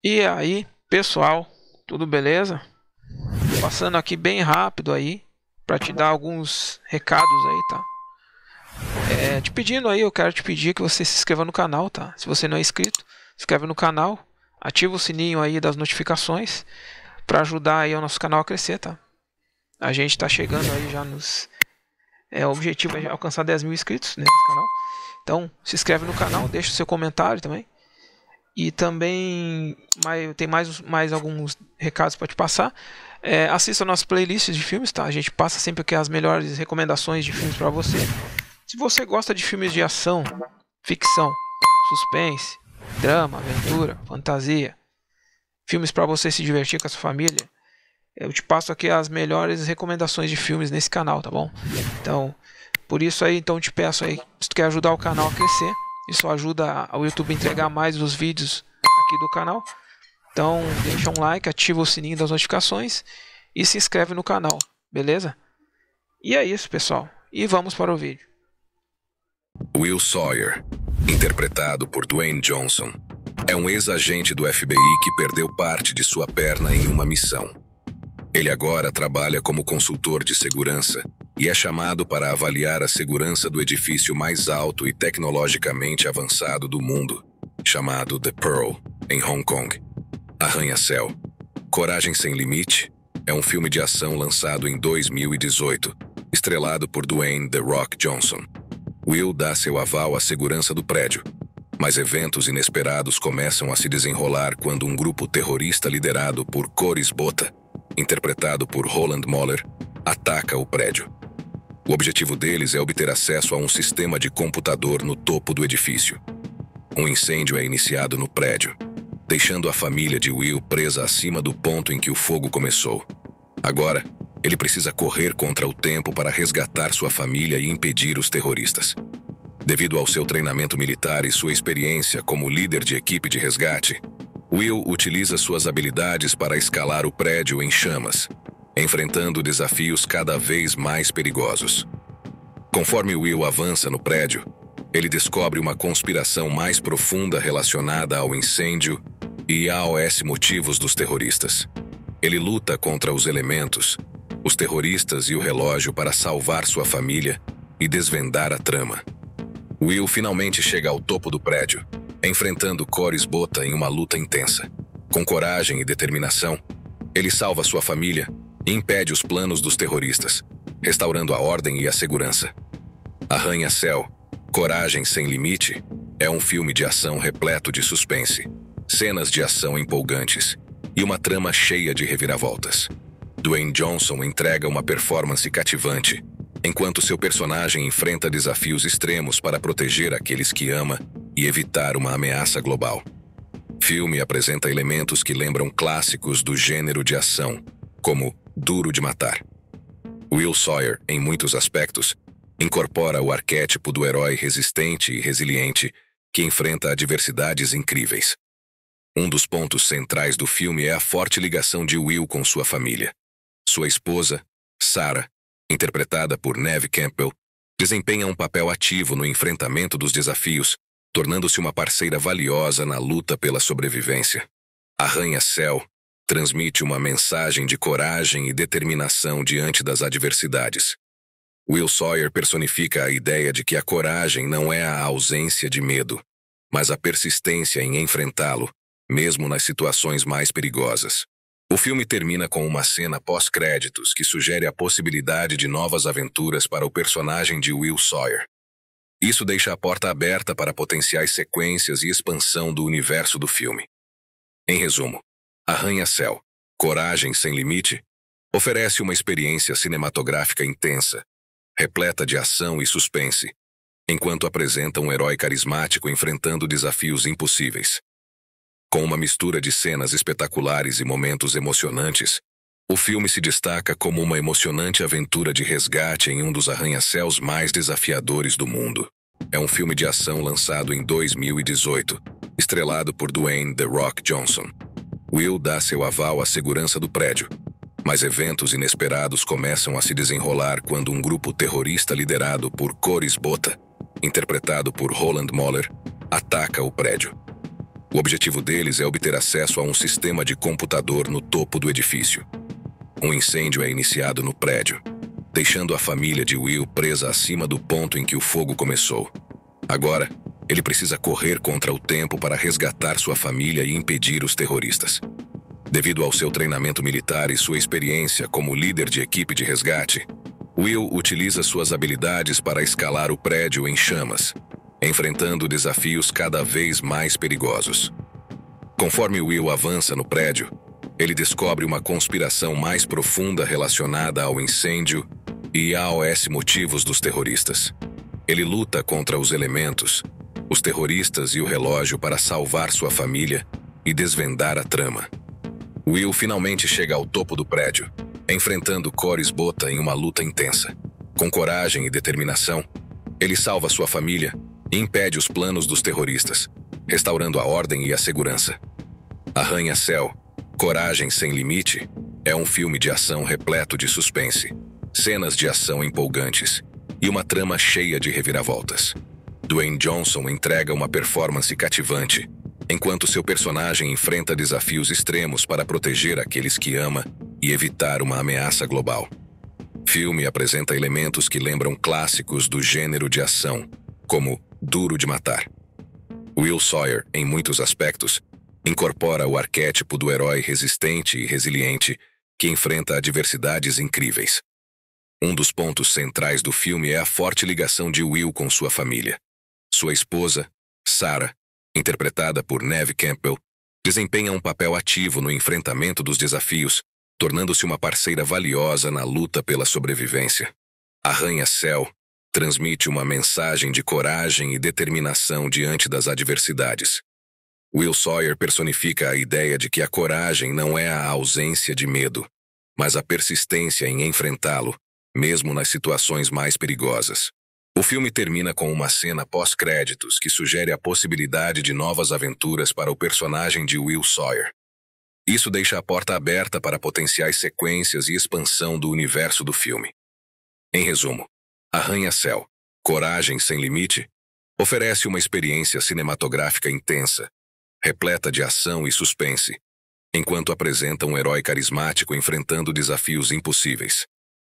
E aí, pessoal, tudo beleza? Passando aqui bem rápido aí para te dar alguns recados aí, tá? Te pedindo aí, eu quero te pedir que você se inscreva no canal, tá? Se você não é inscrito, se inscreve no canal, ativa o sininho aí das notificações para ajudar aí o nosso canal a crescer, tá? A gente tá chegando aí já nos o objetivo é alcançar 10 mil inscritos nesse canal. Então, se inscreve no canal, deixa o seu comentário também. E também tem mais alguns recados para te passar. Assista a nossa playlist de filmes, tá? A gente passa sempre aqui as melhores recomendações de filmes para você. Se você gosta de filmes de ação, ficção, suspense, drama, aventura, fantasia, filmes para você se divertir com a sua família, eu te passo aqui as melhores recomendações de filmes nesse canal, tá bom? Então, por isso aí, então te peço aí, se tu quer ajudar o canal a crescer, isso ajuda o YouTube a entregar mais os vídeos aqui do canal. Então deixa um like, ativa o sininho das notificações e se inscreve no canal, beleza? E é isso, pessoal. E vamos para o vídeo. Will Sawyer, interpretado por Dwayne Johnson, é um ex-agente do FBI que perdeu parte de sua perna em uma missão. Ele agora trabalha como consultor de segurança e é chamado para avaliar a segurança do edifício mais alto e tecnologicamente avançado do mundo, chamado The Pearl, em Hong Kong. Arranha-Céu, Coragem Sem Limite, é um filme de ação lançado em 2018, estrelado por Dwayne "The Rock" Johnson. Will dá seu aval à segurança do prédio, mas eventos inesperados começam a se desenrolar quando um grupo terrorista liderado por Coris Botha, interpretado por Roland Moller, ataca o prédio. O objetivo deles é obter acesso a um sistema de computador no topo do edifício. Um incêndio é iniciado no prédio, deixando a família de Will presa acima do ponto em que o fogo começou. Agora, ele precisa correr contra o tempo para resgatar sua família e impedir os terroristas. Devido ao seu treinamento militar e sua experiência como líder de equipe de resgate, Will utiliza suas habilidades para escalar o prédio em chamas, enfrentando desafios cada vez mais perigosos. Conforme Will avança no prédio, ele descobre uma conspiração mais profunda relacionada ao incêndio e aos motivos dos terroristas. Ele luta contra os elementos, os terroristas e o relógio para salvar sua família e desvendar a trama. Will finalmente chega ao topo do prédio, enfrentando Coris Botha em uma luta intensa. Com coragem e determinação, ele salva sua família e impede os planos dos terroristas, restaurando a ordem e a segurança. Arranha-Céu, Coragem Sem Limite, é um filme de ação repleto de suspense, cenas de ação empolgantes e uma trama cheia de reviravoltas. Dwayne Johnson entrega uma performance cativante, enquanto seu personagem enfrenta desafios extremos para proteger aqueles que ama e evitar uma ameaça global. O filme apresenta elementos que lembram clássicos do gênero de ação, como Duro de Matar. Will Sawyer, em muitos aspectos, incorpora o arquétipo do herói resistente e resiliente que enfrenta adversidades incríveis. Um dos pontos centrais do filme é a forte ligação de Will com sua família. Sua esposa, Sarah, interpretada por Neve Campbell, desempenha um papel ativo no enfrentamento dos desafios, tornando-se uma parceira valiosa na luta pela sobrevivência. Arranha-Céu transmite uma mensagem de coragem e determinação diante das adversidades. Will Sawyer personifica a ideia de que a coragem não é a ausência de medo, mas a persistência em enfrentá-lo, mesmo nas situações mais perigosas. O filme termina com uma cena pós-créditos que sugere a possibilidade de novas aventuras para o personagem de Will Sawyer. Isso deixa a porta aberta para potenciais sequências e expansão do universo do filme. Em resumo, Arranha-Céu, Coragem Sem Limite, oferece uma experiência cinematográfica intensa, repleta de ação e suspense, enquanto apresenta um herói carismático enfrentando desafios impossíveis. Com uma mistura de cenas espetaculares e momentos emocionantes, o filme se destaca como uma emocionante aventura de resgate em um dos arranha-céus mais desafiadores do mundo. É um filme de ação lançado em 2018, estrelado por Dwayne "The Rock" Johnson. Will dá seu aval à segurança do prédio, mas eventos inesperados começam a se desenrolar quando um grupo terrorista liderado por Coris Botha, interpretado por Roland Moller, ataca o prédio. O objetivo deles é obter acesso a um sistema de computador no topo do edifício. Um incêndio é iniciado no prédio, deixando a família de Will presa acima do ponto em que o fogo começou. Agora, ele precisa correr contra o tempo para resgatar sua família e impedir os terroristas. Devido ao seu treinamento militar e sua experiência como líder de equipe de resgate, Will utiliza suas habilidades para escalar o prédio em chamas, enfrentando desafios cada vez mais perigosos. Conforme Will avança no prédio, ele descobre uma conspiração mais profunda relacionada ao incêndio e aos motivos dos terroristas. Ele luta contra os elementos, os terroristas e o relógio para salvar sua família e desvendar a trama. Will finalmente chega ao topo do prédio, enfrentando Coris Bota em uma luta intensa. Com coragem e determinação, ele salva sua família e impede os planos dos terroristas, restaurando a ordem e a segurança. Arranha-Céu, Coragem Sem Limite, é um filme de ação repleto de suspense, cenas de ação empolgantes e uma trama cheia de reviravoltas. Dwayne Johnson entrega uma performance cativante, enquanto seu personagem enfrenta desafios extremos para proteger aqueles que ama e evitar uma ameaça global. O filme apresenta elementos que lembram clássicos do gênero de ação, como Duro de Matar. Will Sawyer, em muitos aspectos, incorpora o arquétipo do herói resistente e resiliente que enfrenta adversidades incríveis. Um dos pontos centrais do filme é a forte ligação de Will com sua família. Sua esposa, Sarah, interpretada por Neve Campbell, desempenha um papel ativo no enfrentamento dos desafios, tornando-se uma parceira valiosa na luta pela sobrevivência. Arranha-Céu transmite uma mensagem de coragem e determinação diante das adversidades. Will Sawyer personifica a ideia de que a coragem não é a ausência de medo, mas a persistência em enfrentá-lo, mesmo nas situações mais perigosas. O filme termina com uma cena pós-créditos que sugere a possibilidade de novas aventuras para o personagem de Will Sawyer. Isso deixa a porta aberta para potenciais sequências e expansão do universo do filme. Em resumo, Arranha-Céu, Coragem Sem Limite, oferece uma experiência cinematográfica intensa, repleta de ação e suspense, enquanto apresenta um herói carismático enfrentando desafios impossíveis.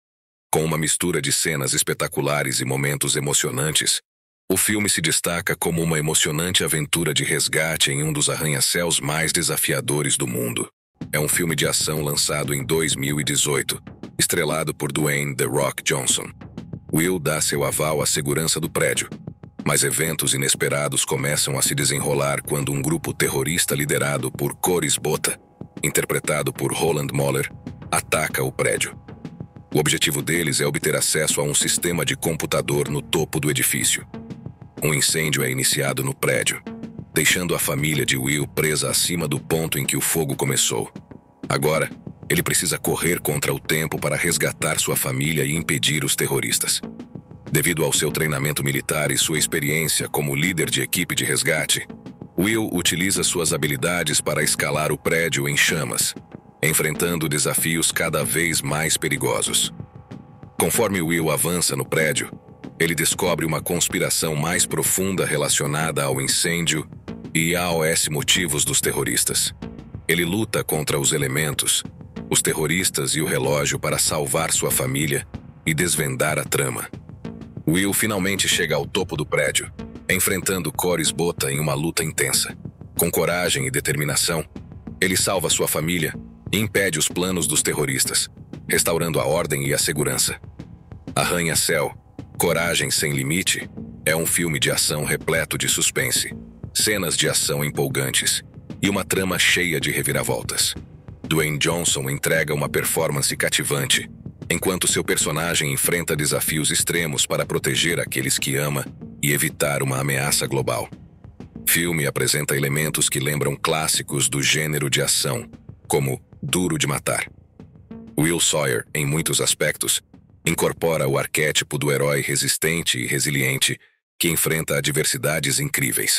Com uma mistura de cenas espetaculares e momentos emocionantes, o filme se destaca como uma emocionante aventura de resgate em um dos arranha-céus mais desafiadores do mundo. É um filme de ação lançado em 2018, estrelado por Dwayne "The Rock" Johnson. Will dá seu aval à segurança do prédio, mas eventos inesperados começam a se desenrolar quando um grupo terrorista liderado por Coris Bota, interpretado por Roland Moller, ataca o prédio. O objetivo deles é obter acesso a um sistema de computador no topo do edifício. Um incêndio é iniciado no prédio, deixando a família de Will presa acima do ponto em que o fogo começou. Agora, ele precisa correr contra o tempo para resgatar sua família e impedir os terroristas. Devido ao seu treinamento militar e sua experiência como líder de equipe de resgate, Will utiliza suas habilidades para escalar o prédio em chamas, enfrentando desafios cada vez mais perigosos. Conforme Will avança no prédio, ele descobre uma conspiração mais profunda relacionada ao incêndio e aos motivos dos terroristas. Ele luta contra os elementos, os terroristas e o relógio para salvar sua família e desvendar a trama. Will finalmente chega ao topo do prédio, enfrentando Coris Bota em uma luta intensa. Com coragem e determinação, ele salva sua família e impede os planos dos terroristas, restaurando a ordem e a segurança. Arranha-Céu, Coragem Sem Limite, é um filme de ação repleto de suspense, cenas de ação empolgantes e uma trama cheia de reviravoltas. Dwayne Johnson entrega uma performance cativante, enquanto seu personagem enfrenta desafios extremos para proteger aqueles que ama e evitar uma ameaça global. O filme apresenta elementos que lembram clássicos do gênero de ação, como Duro de Matar. Will Sawyer, em muitos aspectos, incorpora o arquétipo do herói resistente e resiliente que enfrenta adversidades incríveis.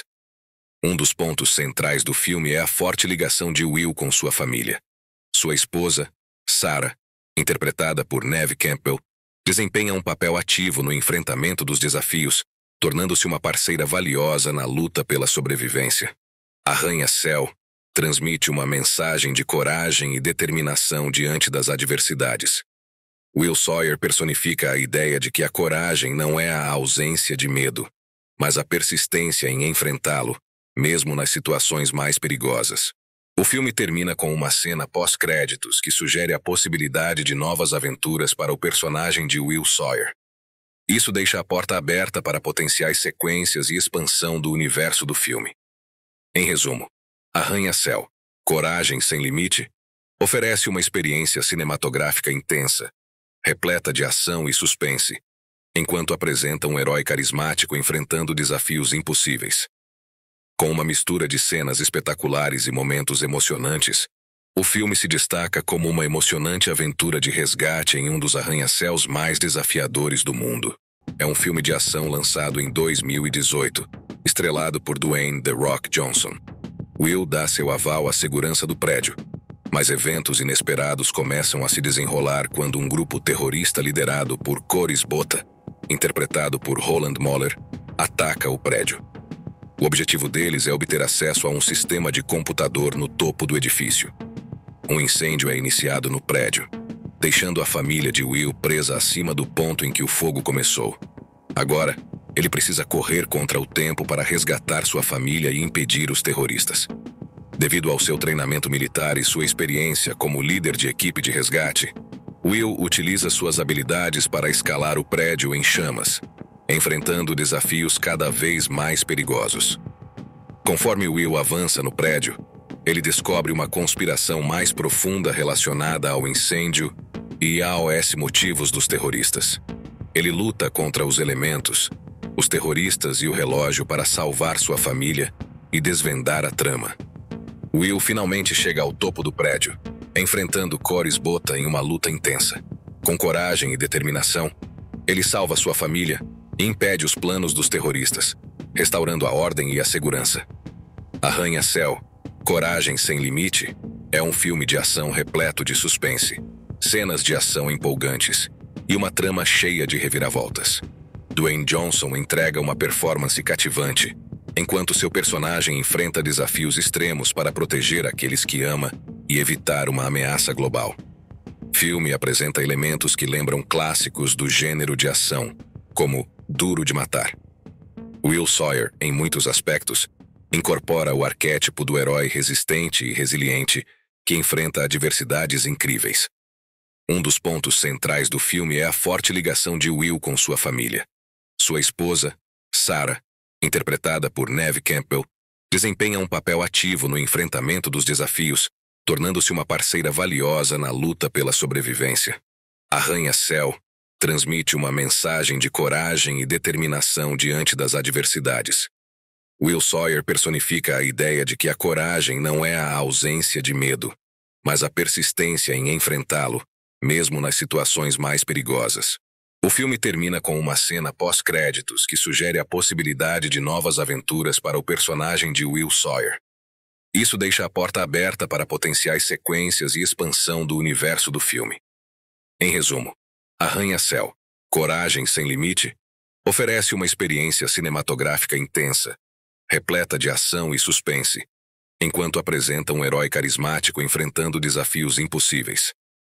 Um dos pontos centrais do filme é a forte ligação de Will com sua família. Sua esposa, Sarah, interpretada por Neve Campbell, desempenha um papel ativo no enfrentamento dos desafios, tornando-se uma parceira valiosa na luta pela sobrevivência. Arranha-Céu transmite uma mensagem de coragem e determinação diante das adversidades. Will Sawyer personifica a ideia de que a coragem não é a ausência de medo, mas a persistência em enfrentá-lo, mesmo nas situações mais perigosas. O filme termina com uma cena pós-créditos que sugere a possibilidade de novas aventuras para o personagem de Will Sawyer. Isso deixa a porta aberta para potenciais sequências e expansão do universo do filme. Em resumo, Arranha-Céu, Coragem Sem Limite, oferece uma experiência cinematográfica intensa, repleta de ação e suspense, enquanto apresenta um herói carismático enfrentando desafios impossíveis. Com uma mistura de cenas espetaculares e momentos emocionantes, o filme se destaca como uma emocionante aventura de resgate em um dos arranha-céus mais desafiadores do mundo. É um filme de ação lançado em 2018, estrelado por Dwayne "The Rock" Johnson. Will dá seu aval à segurança do prédio, mas eventos inesperados começam a se desenrolar quando um grupo terrorista liderado por Coris Botha, interpretado por Roland Moller, ataca o prédio. O objetivo deles é obter acesso a um sistema de computador no topo do edifício. Um incêndio é iniciado no prédio, deixando a família de Will presa acima do ponto em que o fogo começou. Agora, ele precisa correr contra o tempo para resgatar sua família e impedir os terroristas. Devido ao seu treinamento militar e sua experiência como líder de equipe de resgate, Will utiliza suas habilidades para escalar o prédio em chamas, enfrentando desafios cada vez mais perigosos. Conforme Will avança no prédio, ele descobre uma conspiração mais profunda relacionada ao incêndio e aos motivos dos terroristas. Ele luta contra os elementos, os terroristas e o relógio para salvar sua família e desvendar a trama. Will finalmente chega ao topo do prédio, enfrentando Coris Botha em uma luta intensa. Com coragem e determinação, ele salva sua família e impede os planos dos terroristas, restaurando a ordem e a segurança. Arranha-Céu, Coragem Sem Limite é um filme de ação repleto de suspense, cenas de ação empolgantes e uma trama cheia de reviravoltas. Dwayne Johnson entrega uma performance cativante, enquanto seu personagem enfrenta desafios extremos para proteger aqueles que ama e evitar uma ameaça global. O filme apresenta elementos que lembram clássicos do gênero de ação, como Duro de Matar. Will Sawyer, em muitos aspectos, incorpora o arquétipo do herói resistente e resiliente que enfrenta adversidades incríveis. Um dos pontos centrais do filme é a forte ligação de Will com sua família. Sua esposa, Sarah, interpretada por Neve Campbell, desempenha um papel ativo no enfrentamento dos desafios, tornando-se uma parceira valiosa na luta pela sobrevivência. Arranha-Céu transmite uma mensagem de coragem e determinação diante das adversidades. Will Sawyer personifica a ideia de que a coragem não é a ausência de medo, mas a persistência em enfrentá-lo, mesmo nas situações mais perigosas. O filme termina com uma cena pós-créditos que sugere a possibilidade de novas aventuras para o personagem de Will Sawyer. Isso deixa a porta aberta para potenciais sequências e expansão do universo do filme. Em resumo, Arranha-Céu, Coragem Sem Limite, oferece uma experiência cinematográfica intensa, repleta de ação e suspense, enquanto apresenta um herói carismático enfrentando desafios impossíveis.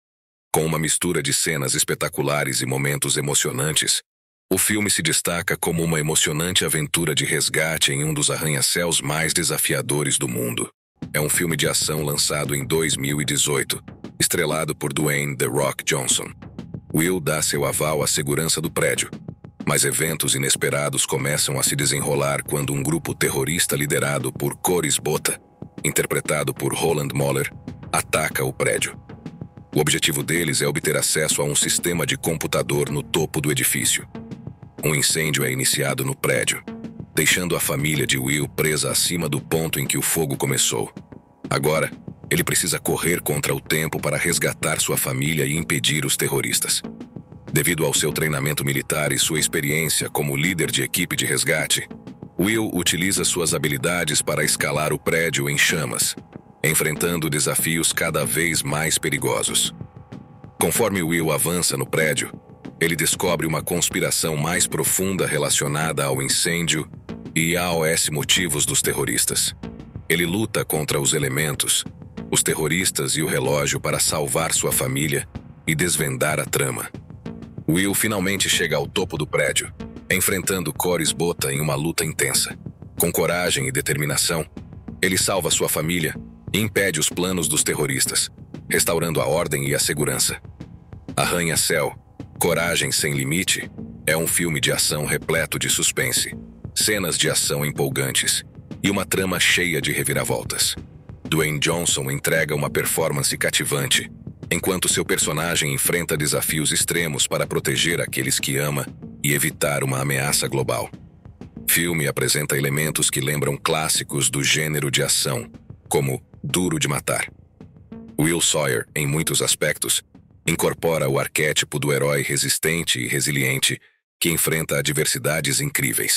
Com uma mistura de cenas espetaculares e momentos emocionantes, o filme se destaca como uma emocionante aventura de resgate em um dos arranha-céus mais desafiadores do mundo. É um filme de ação lançado em 2018, estrelado por Dwayne "The Rock" Johnson. Will dá seu aval à segurança do prédio, mas eventos inesperados começam a se desenrolar quando um grupo terrorista liderado por Coris Botha, interpretado por Roland Moller, ataca o prédio. O objetivo deles é obter acesso a um sistema de computador no topo do edifício. Um incêndio é iniciado no prédio, deixando a família de Will presa acima do ponto em que o fogo começou. Agora, ele precisa correr contra o tempo para resgatar sua família e impedir os terroristas. Devido ao seu treinamento militar e sua experiência como líder de equipe de resgate, Will utiliza suas habilidades para escalar o prédio em chamas, enfrentando desafios cada vez mais perigosos. Conforme Will avança no prédio, ele descobre uma conspiração mais profunda relacionada ao incêndio e aos motivos dos terroristas. Ele luta contra os elementos, os terroristas e o relógio para salvar sua família e desvendar a trama. Will finalmente chega ao topo do prédio, enfrentando Cory Sbota em uma luta intensa. Com coragem e determinação, ele salva sua família e impede os planos dos terroristas, restaurando a ordem e a segurança. Arranha-Céu, Coragem Sem Limite é um filme de ação repleto de suspense, cenas de ação empolgantes e uma trama cheia de reviravoltas. Dwayne Johnson entrega uma performance cativante, enquanto seu personagem enfrenta desafios extremos para proteger aqueles que ama e evitar uma ameaça global. O filme apresenta elementos que lembram clássicos do gênero de ação, como Duro de Matar. Will Sawyer, em muitos aspectos, incorpora o arquétipo do herói resistente e resiliente que enfrenta adversidades incríveis.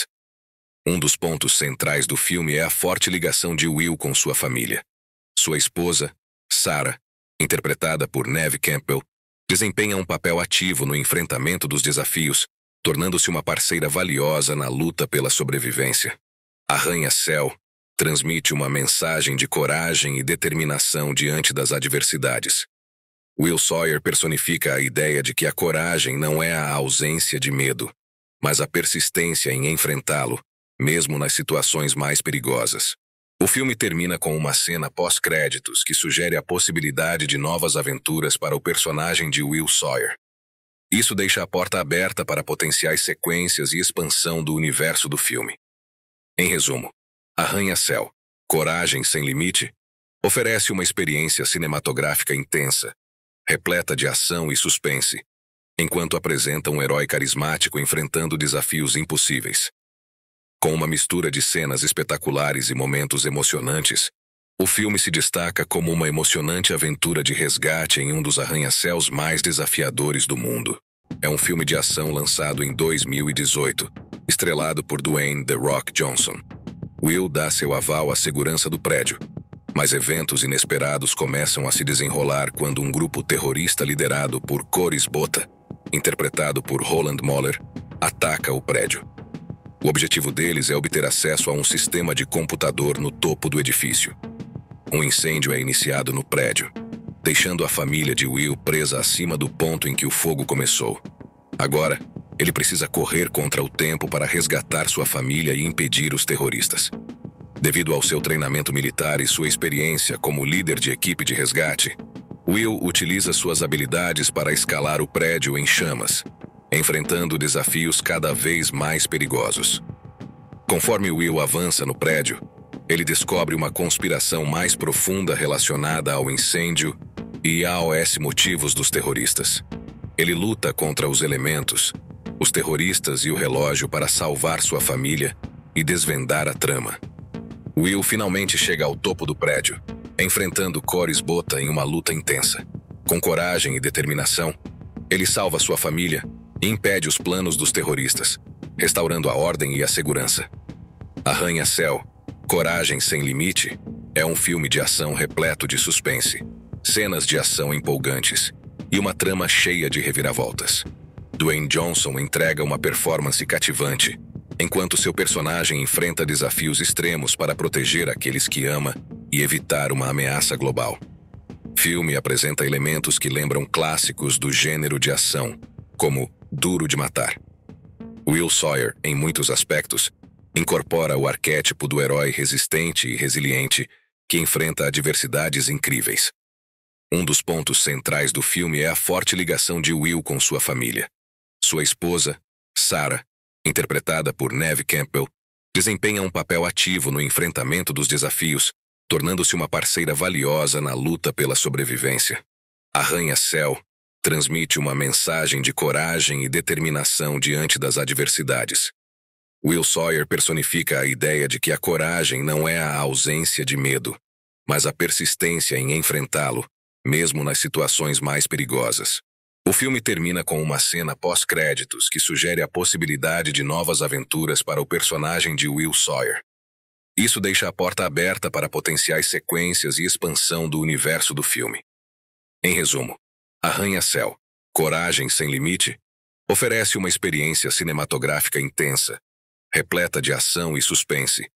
Um dos pontos centrais do filme é a forte ligação de Will com sua família. Sua esposa, Sarah, interpretada por Neve Campbell, desempenha um papel ativo no enfrentamento dos desafios, tornando-se uma parceira valiosa na luta pela sobrevivência. Arranha-Céu transmite uma mensagem de coragem e determinação diante das adversidades. Will Sawyer personifica a ideia de que a coragem não é a ausência de medo, mas a persistência em enfrentá-lo, mesmo nas situações mais perigosas. O filme termina com uma cena pós-créditos que sugere a possibilidade de novas aventuras para o personagem de Will Sawyer. Isso deixa a porta aberta para potenciais sequências e expansão do universo do filme. Em resumo, Arranha-Céu, Coragem Sem Limite oferece uma experiência cinematográfica intensa, repleta de ação e suspense, enquanto apresenta um herói carismático enfrentando desafios impossíveis. Com uma mistura de cenas espetaculares e momentos emocionantes, o filme se destaca como uma emocionante aventura de resgate em um dos arranha-céus mais desafiadores do mundo. É um filme de ação lançado em 2018, estrelado por Dwayne "The Rock" Johnson. Will dá seu aval à segurança do prédio, mas eventos inesperados começam a se desenrolar quando um grupo terrorista liderado por Cory Sbota, interpretado por Roland Moller, ataca o prédio. O objetivo deles é obter acesso a um sistema de computador no topo do edifício. Um incêndio é iniciado no prédio, deixando a família de Will presa acima do ponto em que o fogo começou. Agora, ele precisa correr contra o tempo para resgatar sua família e impedir os terroristas. Devido ao seu treinamento militar e sua experiência como líder de equipe de resgate, Will utiliza suas habilidades para escalar o prédio em chamas, enfrentando desafios cada vez mais perigosos. Conforme Will avança no prédio, ele descobre uma conspiração mais profunda relacionada ao incêndio e aos motivos dos terroristas. Ele luta contra os elementos, os terroristas e o relógio para salvar sua família e desvendar a trama. Will finalmente chega ao topo do prédio, enfrentando Cory Sbota em uma luta intensa. Com coragem e determinação, ele salva sua família e impede os planos dos terroristas, restaurando a ordem e a segurança. Arranha-Céu, Coragem Sem Limite é um filme de ação repleto de suspense, cenas de ação empolgantes e uma trama cheia de reviravoltas. Dwayne Johnson entrega uma performance cativante, enquanto seu personagem enfrenta desafios extremos para proteger aqueles que ama e evitar uma ameaça global. O filme apresenta elementos que lembram clássicos do gênero de ação, como Duro de Matar. Will Sawyer, em muitos aspectos, incorpora o arquétipo do herói resistente e resiliente que enfrenta adversidades incríveis. Um dos pontos centrais do filme é a forte ligação de Will com sua família. Sua esposa, Sarah, interpretada por Neve Campbell, desempenha um papel ativo no enfrentamento dos desafios, tornando-se uma parceira valiosa na luta pela sobrevivência. Arranha-Céu transmite uma mensagem de coragem e determinação diante das adversidades. Will Sawyer personifica a ideia de que a coragem não é a ausência de medo, mas a persistência em enfrentá-lo, mesmo nas situações mais perigosas. O filme termina com uma cena pós-créditos que sugere a possibilidade de novas aventuras para o personagem de Will Sawyer. Isso deixa a porta aberta para potenciais sequências e expansão do universo do filme. Em resumo, Arranha-Céu, Coragem Sem Limite oferece uma experiência cinematográfica intensa, repleta de ação e suspense,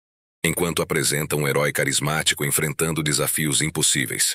enquanto apresenta um herói carismático enfrentando desafios impossíveis.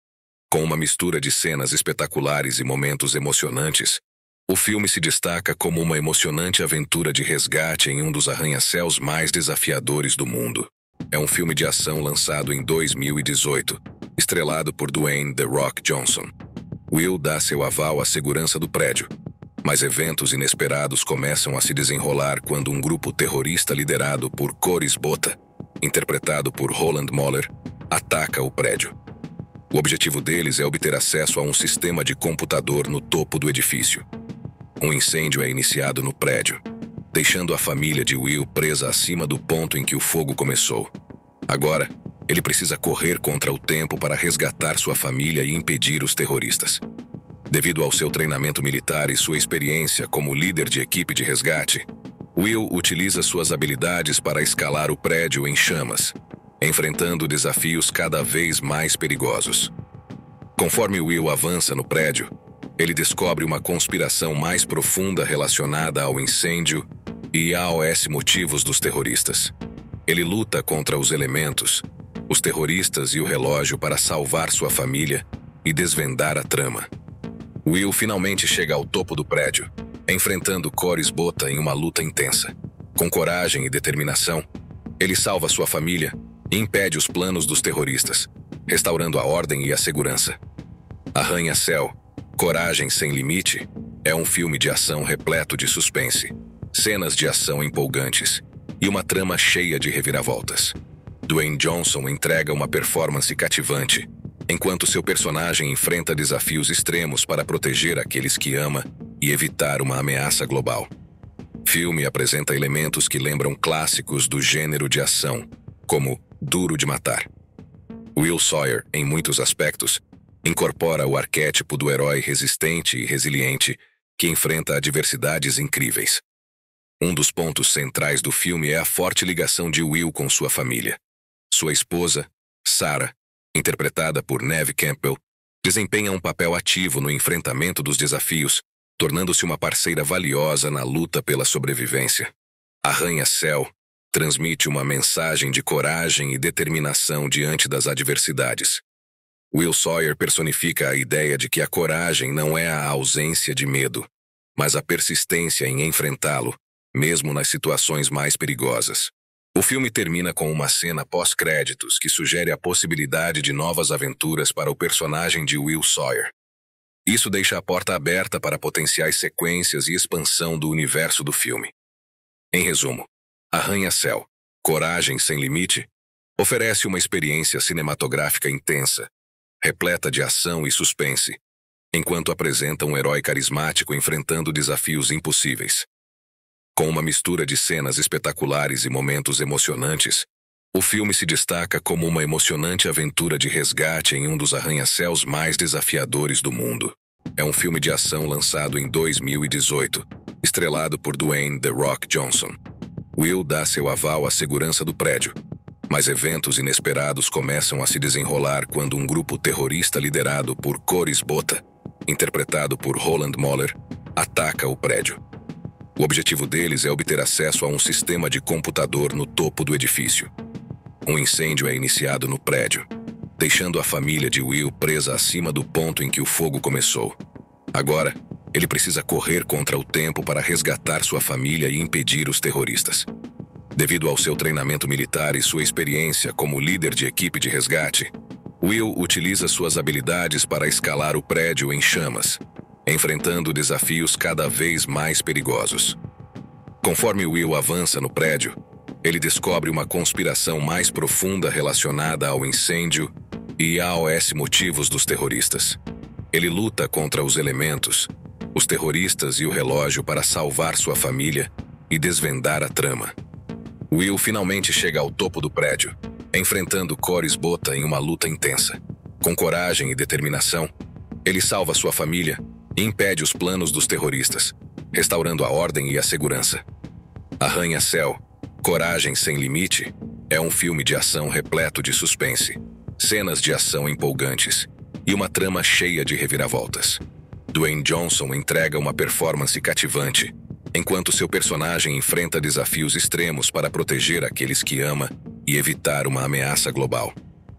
Com uma mistura de cenas espetaculares e momentos emocionantes, o filme se destaca como uma emocionante aventura de resgate em um dos arranha-céus mais desafiadores do mundo. É um filme de ação lançado em 2018, estrelado por Dwayne "The Rock" Johnson. Will dá seu aval à segurança do prédio, mas eventos inesperados começam a se desenrolar quando um grupo terrorista liderado por Coris Botha, interpretado por Roland Moller, ataca o prédio. O objetivo deles é obter acesso a um sistema de computador no topo do edifício. Um incêndio é iniciado no prédio, deixando a família de Will presa acima do ponto em que o fogo começou. Agora, ele precisa correr contra o tempo para resgatar sua família e impedir os terroristas. Devido ao seu treinamento militar e sua experiência como líder de equipe de resgate, Will utiliza suas habilidades para escalar o prédio em chamas, enfrentando desafios cada vez mais perigosos. Conforme Will avança no prédio, ele descobre uma conspiração mais profunda relacionada ao incêndio e aos motivos dos terroristas. Ele luta contra os elementos, os terroristas e o relógio para salvar sua família e desvendar a trama. Will finalmente chega ao topo do prédio, enfrentando Coris Botha em uma luta intensa. Com coragem e determinação, ele salva sua família e impede os planos dos terroristas, restaurando a ordem e a segurança. Arranha-Céu, Coragem Sem Limite é um filme de ação repleto de suspense, cenas de ação empolgantes e uma trama cheia de reviravoltas. Dwayne Johnson entrega uma performance cativante, enquanto seu personagem enfrenta desafios extremos para proteger aqueles que ama e evitar uma ameaça global. O filme apresenta elementos que lembram clássicos do gênero de ação, como Duro de Matar. Will Sawyer, em muitos aspectos, incorpora o arquétipo do herói resistente e resiliente que enfrenta adversidades incríveis. Um dos pontos centrais do filme é a forte ligação de Will com sua família. Sua esposa, Sarah, interpretada por Neve Campbell, desempenha um papel ativo no enfrentamento dos desafios, tornando-se uma parceira valiosa na luta pela sobrevivência. Arranha-Céu transmite uma mensagem de coragem e determinação diante das adversidades. Will Sawyer personifica a ideia de que a coragem não é a ausência de medo, mas a persistência em enfrentá-lo, mesmo nas situações mais perigosas. O filme termina com uma cena pós-créditos que sugere a possibilidade de novas aventuras para o personagem de Will Sawyer. Isso deixa a porta aberta para potenciais sequências e expansão do universo do filme. Em resumo, Arranha-Céu, Coragem Sem Limite oferece uma experiência cinematográfica intensa, repleta de ação e suspense, enquanto apresenta um herói carismático enfrentando desafios impossíveis. Com uma mistura de cenas espetaculares e momentos emocionantes, o filme se destaca como uma emocionante aventura de resgate em um dos arranha-céus mais desafiadores do mundo. É um filme de ação lançado em 2018, estrelado por Dwayne "The Rock" Johnson. Will dá seu aval à segurança do prédio, mas eventos inesperados começam a se desenrolar quando um grupo terrorista liderado por Coris Botha, interpretado por Roland Moller, ataca o prédio. O objetivo deles é obter acesso a um sistema de computador no topo do edifício. Um incêndio é iniciado no prédio, deixando a família de Will presa acima do ponto em que o fogo começou. Agora, ele precisa correr contra o tempo para resgatar sua família e impedir os terroristas. Devido ao seu treinamento militar e sua experiência como líder de equipe de resgate, Will utiliza suas habilidades para escalar o prédio em chamas, enfrentando desafios cada vez mais perigosos. Conforme Will avança no prédio, ele descobre uma conspiração mais profunda relacionada ao incêndio e aos motivos dos terroristas. Ele luta contra os elementos, os terroristas e o relógio para salvar sua família e desvendar a trama. Will finalmente chega ao topo do prédio, enfrentando Coris Botha em uma luta intensa. Com coragem e determinação, ele salva sua família e impede os planos dos terroristas, restaurando a ordem e a segurança. Arranha-Céu, Coragem Sem Limite é um filme de ação repleto de suspense, cenas de ação empolgantes e uma trama cheia de reviravoltas. Dwayne Johnson entrega uma performance cativante, enquanto seu personagem enfrenta desafios extremos para proteger aqueles que ama e evitar uma ameaça global.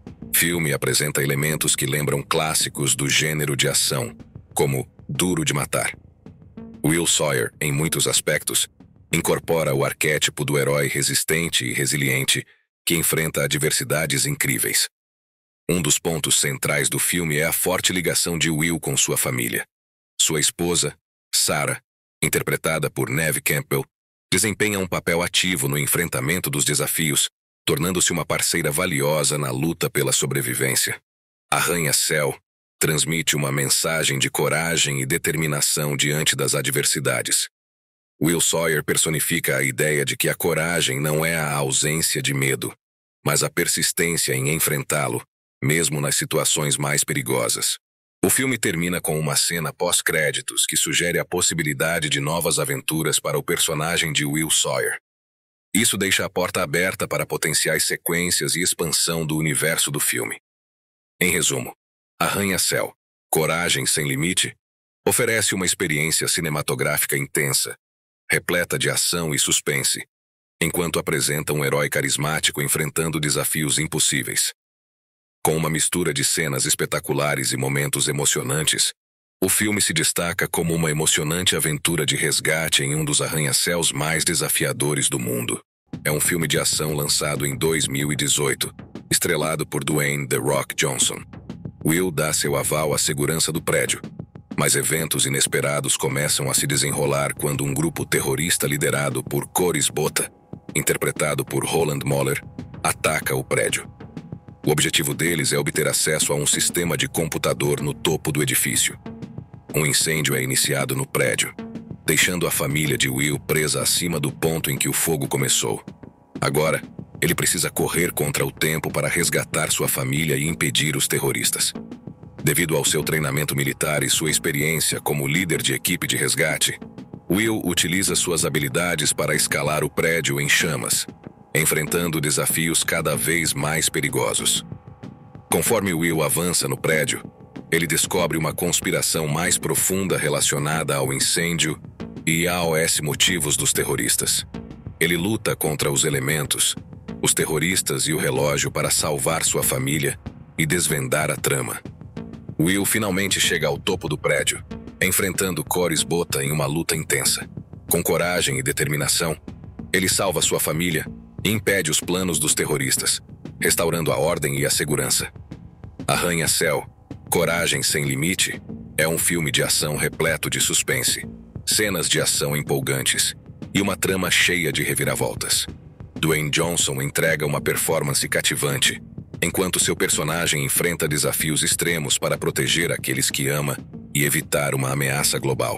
Filme apresenta elementos que lembram clássicos do gênero de ação, como Duro de Matar. Will Sawyer, em muitos aspectos, incorpora o arquétipo do herói resistente e resiliente que enfrenta adversidades incríveis. Um dos pontos centrais do filme é a forte ligação de Will com sua família. Sua esposa, Sarah, interpretada por Neve Campbell, desempenha um papel ativo no enfrentamento dos desafios, tornando-se uma parceira valiosa na luta pela sobrevivência. Arranha-Céu transmite uma mensagem de coragem e determinação diante das adversidades. Will Sawyer personifica a ideia de que a coragem não é a ausência de medo, mas a persistência em enfrentá-lo, mesmo nas situações mais perigosas. O filme termina com uma cena pós-créditos que sugere a possibilidade de novas aventuras para o personagem de Will Sawyer. Isso deixa a porta aberta para potenciais sequências e expansão do universo do filme. Em resumo, Arranha-Céu, Coragem Sem Limite, oferece uma experiência cinematográfica intensa, repleta de ação e suspense, enquanto apresenta um herói carismático enfrentando desafios impossíveis. Com uma mistura de cenas espetaculares e momentos emocionantes, o filme se destaca como uma emocionante aventura de resgate em um dos arranha-céus mais desafiadores do mundo. É um filme de ação lançado em 2018, estrelado por Dwayne "The Rock" Johnson. Will dá seu aval à segurança do prédio, mas eventos inesperados começam a se desenrolar quando um grupo terrorista liderado por Coris Botha, interpretado por Roland Moller, ataca o prédio. O objetivo deles é obter acesso a um sistema de computador no topo do edifício. Um incêndio é iniciado no prédio, deixando a família de Will presa acima do ponto em que o fogo começou. Agora, ele precisa correr contra o tempo para resgatar sua família e impedir os terroristas. Devido ao seu treinamento militar e sua experiência como líder de equipe de resgate, Will utiliza suas habilidades para escalar o prédio em chamas, enfrentando desafios cada vez mais perigosos. Conforme Will avança no prédio, ele descobre uma conspiração mais profunda relacionada ao incêndio e aos motivos dos terroristas. Ele luta contra os elementos, os terroristas e o relógio para salvar sua família e desvendar a trama. Will finalmente chega ao topo do prédio, enfrentando Coris Botha em uma luta intensa. Com coragem e determinação, ele salva sua família e impede os planos dos terroristas, restaurando a ordem e a segurança. Arranha-Céu, Coragem Sem Limite, é um filme de ação repleto de suspense, cenas de ação empolgantes e uma trama cheia de reviravoltas. Dwayne Johnson entrega uma performance cativante, enquanto seu personagem enfrenta desafios extremos para proteger aqueles que ama e evitar uma ameaça global.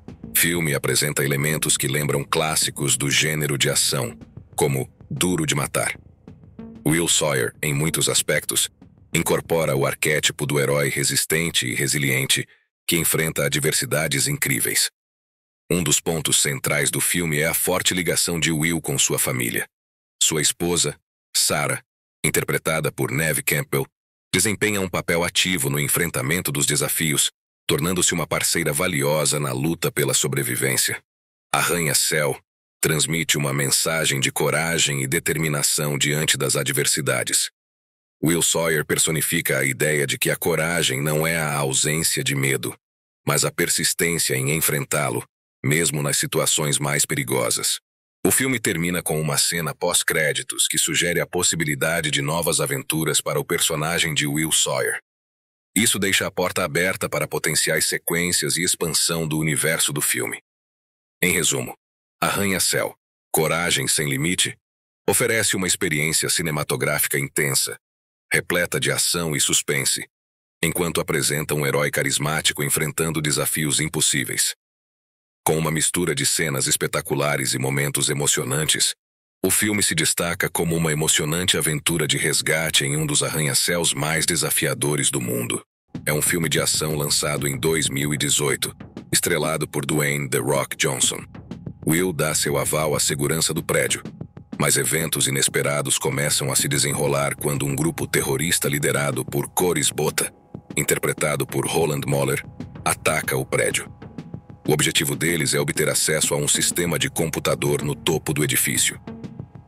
O filme apresenta elementos que lembram clássicos do gênero de ação, como Duro de Matar. Will Sawyer, em muitos aspectos, incorpora o arquétipo do herói resistente e resiliente que enfrenta adversidades incríveis. Um dos pontos centrais do filme é a forte ligação de Will com sua família. Sua esposa, Sarah, interpretada por Neve Campbell, desempenha um papel ativo no enfrentamento dos desafios, tornando-se uma parceira valiosa na luta pela sobrevivência. Arranha-Céu transmite uma mensagem de coragem e determinação diante das adversidades. Will Sawyer personifica a ideia de que a coragem não é a ausência de medo, mas a persistência em enfrentá-lo, mesmo nas situações mais perigosas. O filme termina com uma cena pós-créditos que sugere a possibilidade de novas aventuras para o personagem de Will Sawyer. Isso deixa a porta aberta para potenciais sequências e expansão do universo do filme. Em resumo, Arranha-Céu, Coragem Sem Limite, oferece uma experiência cinematográfica intensa, repleta de ação e suspense, enquanto apresenta um herói carismático enfrentando desafios impossíveis. Com uma mistura de cenas espetaculares e momentos emocionantes, o filme se destaca como uma emocionante aventura de resgate em um dos arranha-céus mais desafiadores do mundo. É um filme de ação lançado em 2018, estrelado por Dwayne "The Rock" Johnson. Will dá seu aval à segurança do prédio, mas eventos inesperados começam a se desenrolar quando um grupo terrorista liderado por Coris Botha, interpretado por Roland Moller, ataca o prédio. O objetivo deles é obter acesso a um sistema de computador no topo do edifício.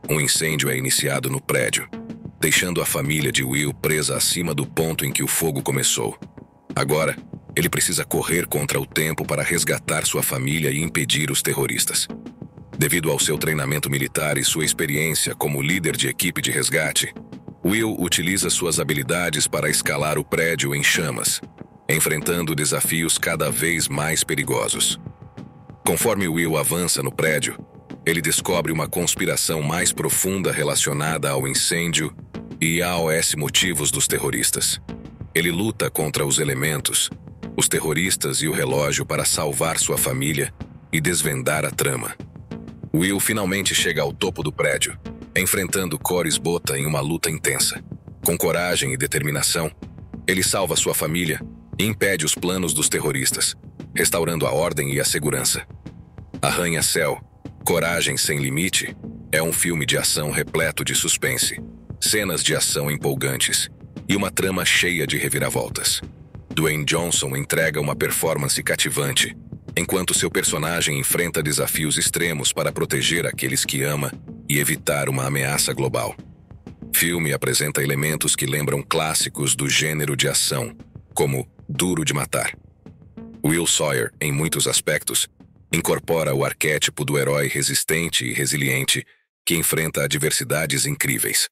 Um incêndio é iniciado no prédio, deixando a família de Will presa acima do ponto em que o fogo começou. Agora, ele precisa correr contra o tempo para resgatar sua família e impedir os terroristas. Devido ao seu treinamento militar e sua experiência como líder de equipe de resgate, Will utiliza suas habilidades para escalar o prédio em chamas, enfrentando desafios cada vez mais perigosos. Conforme Will avança no prédio, ele descobre uma conspiração mais profunda relacionada ao incêndio e aos motivos dos terroristas. Ele luta contra os elementos, os terroristas e o relógio para salvar sua família e desvendar a trama. Will finalmente chega ao topo do prédio, enfrentando Coris Bota em uma luta intensa. Com coragem e determinação, ele salva sua família e impede os planos dos terroristas, restaurando a ordem e a segurança. Arranha-Céu, Coragem Sem Limite é um filme de ação repleto de suspense, cenas de ação empolgantes e uma trama cheia de reviravoltas. Dwayne Johnson entrega uma performance cativante, enquanto seu personagem enfrenta desafios extremos para proteger aqueles que ama e evitar uma ameaça global. O filme apresenta elementos que lembram clássicos do gênero de ação, como Duro de Matar. Will Sawyer, em muitos aspectos, incorpora o arquétipo do herói resistente e resiliente que enfrenta adversidades incríveis.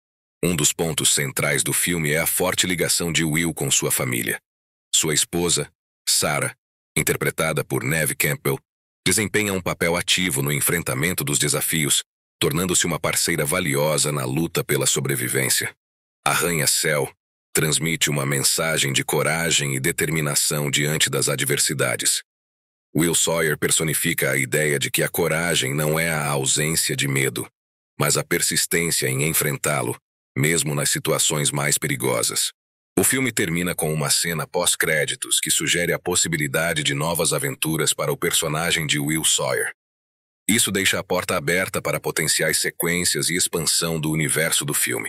Um dos pontos centrais do filme é a forte ligação de Will com sua família. Sua esposa, Sarah, interpretada por Neve Campbell, desempenha um papel ativo no enfrentamento dos desafios, tornando-se uma parceira valiosa na luta pela sobrevivência. Arranha-Céu transmite uma mensagem de coragem e determinação diante das adversidades. Will Sawyer personifica a ideia de que a coragem não é a ausência de medo, mas a persistência em enfrentá-lo, mesmo nas situações mais perigosas. O filme termina com uma cena pós-créditos que sugere a possibilidade de novas aventuras para o personagem de Will Sawyer. Isso deixa a porta aberta para potenciais sequências e expansão do universo do filme.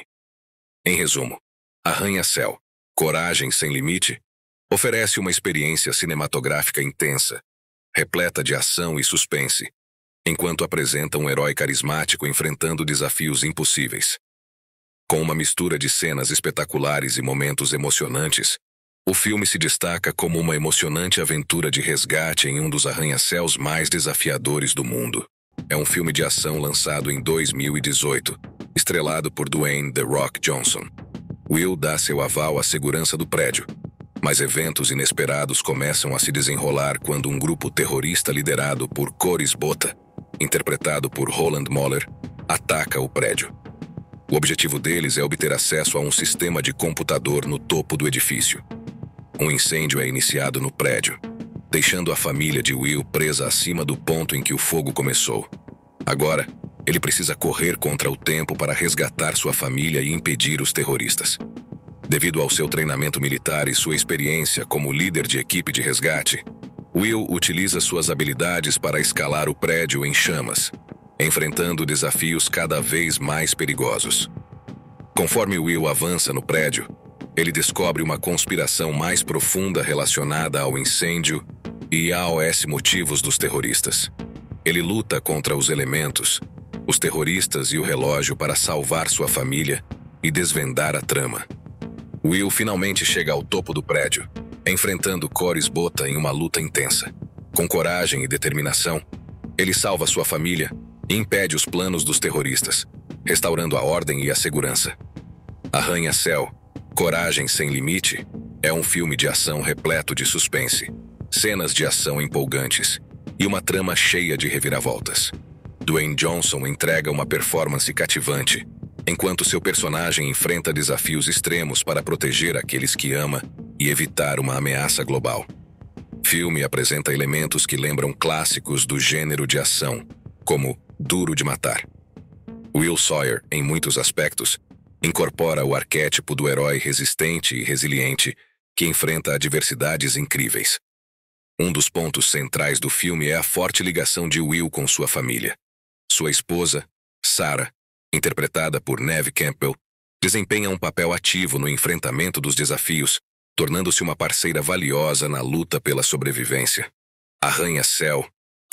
Em resumo, Arranha-Céu, Coragem Sem Limite, oferece uma experiência cinematográfica intensa, repleta de ação e suspense, enquanto apresenta um herói carismático enfrentando desafios impossíveis. Com uma mistura de cenas espetaculares e momentos emocionantes, o filme se destaca como uma emocionante aventura de resgate em um dos arranha-céus mais desafiadores do mundo. É um filme de ação lançado em 2018, estrelado por Dwayne "The Rock" Johnson. Will dá seu aval à segurança do prédio, mas eventos inesperados começam a se desenrolar quando um grupo terrorista liderado por Coris Bota, interpretado por Roland Moller, ataca o prédio. O objetivo deles é obter acesso a um sistema de computador no topo do edifício. Um incêndio é iniciado no prédio, deixando a família de Will presa acima do ponto em que o fogo começou. Agora, ele precisa correr contra o tempo para resgatar sua família e impedir os terroristas. Devido ao seu treinamento militar e sua experiência como líder de equipe de resgate, Will utiliza suas habilidades para escalar o prédio em chamas, enfrentando desafios cada vez mais perigosos. Conforme Will avança no prédio, ele descobre uma conspiração mais profunda relacionada ao incêndio e aos motivos dos terroristas. Ele luta contra os elementos, os terroristas e o relógio para salvar sua família e desvendar a trama. Will finalmente chega ao topo do prédio, enfrentando Coris Bota em uma luta intensa. Com coragem e determinação, ele salva sua família e impede os planos dos terroristas, restaurando a ordem e a segurança. Arranha-Céu, Coragem Sem Limite é um filme de ação repleto de suspense, cenas de ação empolgantes e uma trama cheia de reviravoltas. Dwayne Johnson entrega uma performance cativante, enquanto seu personagem enfrenta desafios extremos para proteger aqueles que ama e evitar uma ameaça global. O filme apresenta elementos que lembram clássicos do gênero de ação, como Duro de Matar. Will Sawyer, em muitos aspectos, incorpora o arquétipo do herói resistente e resiliente que enfrenta adversidades incríveis. Um dos pontos centrais do filme é a forte ligação de Will com sua família. Sua esposa, Sarah, interpretada por Neve Campbell, desempenha um papel ativo no enfrentamento dos desafios, tornando-se uma parceira valiosa na luta pela sobrevivência. Arranha-Céu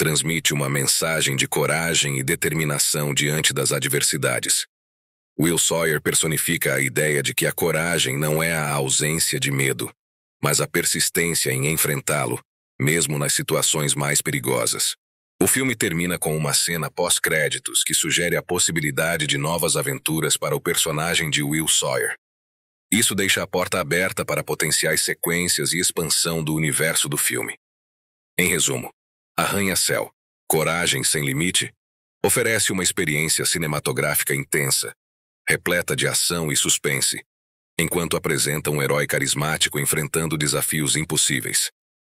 transmite uma mensagem de coragem e determinação diante das adversidades. Will Sawyer personifica a ideia de que a coragem não é a ausência de medo, mas a persistência em enfrentá-lo, mesmo nas situações mais perigosas. O filme termina com uma cena pós-créditos que sugere a possibilidade de novas aventuras para o personagem de Will Sawyer. Isso deixa a porta aberta para potenciais sequências e expansão do universo do filme. Em resumo, Arranha-Céu, Coragem Sem Limite, oferece uma experiência cinematográfica intensa, repleta de ação e suspense, enquanto apresenta um herói carismático enfrentando desafios impossíveis.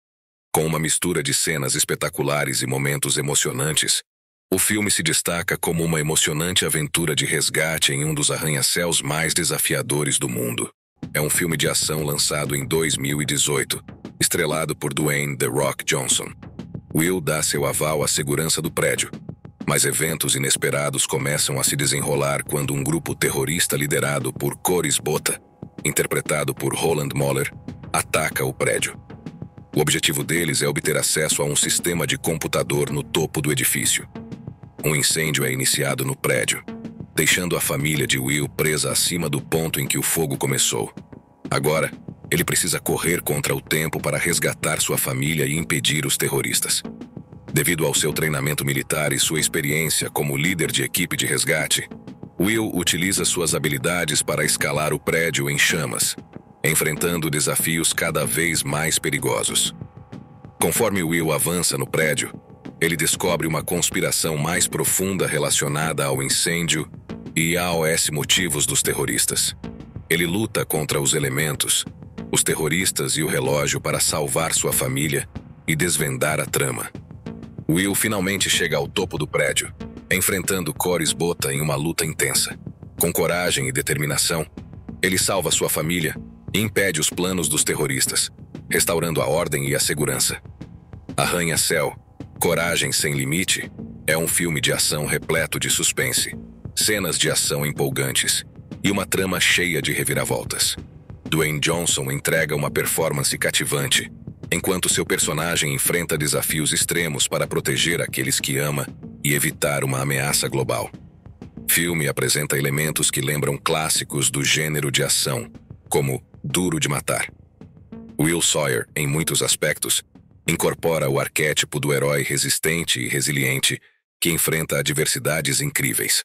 Com uma mistura de cenas espetaculares e momentos emocionantes, o filme se destaca como uma emocionante aventura de resgate em um dos arranha-céus mais desafiadores do mundo. É um filme de ação lançado em 2018, estrelado por Dwayne "The Rock" Johnson. Will dá seu aval à segurança do prédio, mas eventos inesperados começam a se desenrolar quando um grupo terrorista liderado por Coris Botha, interpretado por Roland Moller, ataca o prédio. O objetivo deles é obter acesso a um sistema de computador no topo do edifício. Um incêndio é iniciado no prédio, deixando a família de Will presa acima do ponto em que o fogo começou. Agora, ele precisa correr contra o tempo para resgatar sua família e impedir os terroristas. Devido ao seu treinamento militar e sua experiência como líder de equipe de resgate, Will utiliza suas habilidades para escalar o prédio em chamas, enfrentando desafios cada vez mais perigosos. Conforme Will avança no prédio, ele descobre uma conspiração mais profunda relacionada ao incêndio e aos motivos dos terroristas. Ele luta contra os elementos, os terroristas e o relógio para salvar sua família e desvendar a trama. Will finalmente chega ao topo do prédio, enfrentando Coris Botha em uma luta intensa. Com coragem e determinação, ele salva sua família e impede os planos dos terroristas, restaurando a ordem e a segurança. Arranha-Céu, Coragem Sem Limite é um filme de ação repleto de suspense, cenas de ação empolgantes e uma trama cheia de reviravoltas. Dwayne Johnson entrega uma performance cativante, enquanto seu personagem enfrenta desafios extremos para proteger aqueles que ama e evitar uma ameaça global. O filme apresenta elementos que lembram clássicos do gênero de ação, como Duro de Matar. Will Sawyer, em muitos aspectos, incorpora o arquétipo do herói resistente e resiliente que enfrenta adversidades incríveis.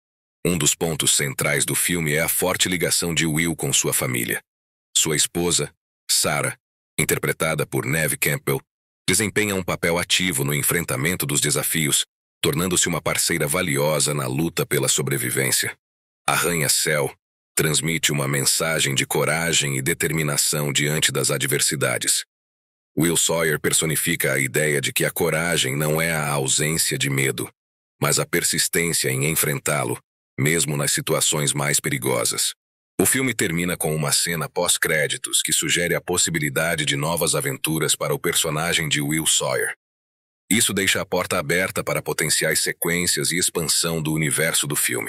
Um dos pontos centrais do filme é a forte ligação de Will com sua família. Sua esposa, Sarah, interpretada por Neve Campbell, desempenha um papel ativo no enfrentamento dos desafios, tornando-se uma parceira valiosa na luta pela sobrevivência. Arranha-Céu transmite uma mensagem de coragem e determinação diante das adversidades. Will Sawyer personifica a ideia de que a coragem não é a ausência de medo, mas a persistência em enfrentá-lo, mesmo nas situações mais perigosas. O filme termina com uma cena pós-créditos que sugere a possibilidade de novas aventuras para o personagem de Will Sawyer. Isso deixa a porta aberta para potenciais sequências e expansão do universo do filme.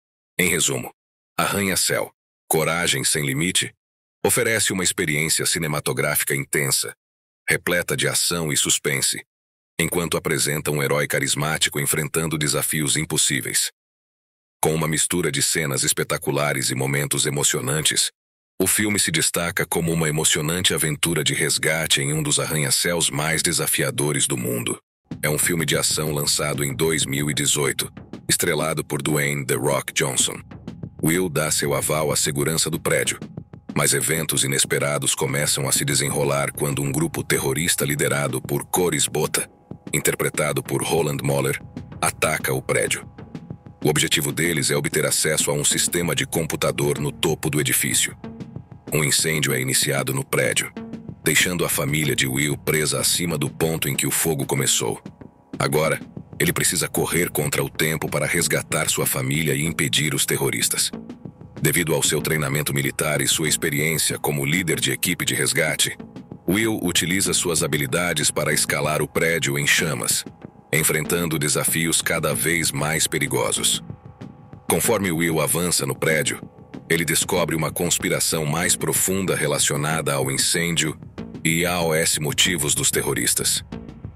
Em resumo, Arranha-Céu, Coragem Sem Limite, oferece uma experiência cinematográfica intensa, repleta de ação e suspense, enquanto apresenta um herói carismático enfrentando desafios impossíveis. Com uma mistura de cenas espetaculares e momentos emocionantes, o filme se destaca como uma emocionante aventura de resgate em um dos arranha-céus mais desafiadores do mundo. É um filme de ação lançado em 2018, estrelado por Dwayne "The Rock" Johnson. Will dá seu aval à segurança do prédio, mas eventos inesperados começam a se desenrolar quando um grupo terrorista liderado por Coris Botha, interpretado por Roland Moller, ataca o prédio. O objetivo deles é obter acesso a um sistema de computador no topo do edifício. Um incêndio é iniciado no prédio, deixando a família de Will presa acima do ponto em que o fogo começou. Agora, ele precisa correr contra o tempo para resgatar sua família e impedir os terroristas. Devido ao seu treinamento militar e sua experiência como líder de equipe de resgate, Will utiliza suas habilidades para escalar o prédio em chamas, enfrentando desafios cada vez mais perigosos. Conforme Will avança no prédio, ele descobre uma conspiração mais profunda relacionada ao incêndio e aos motivos dos terroristas.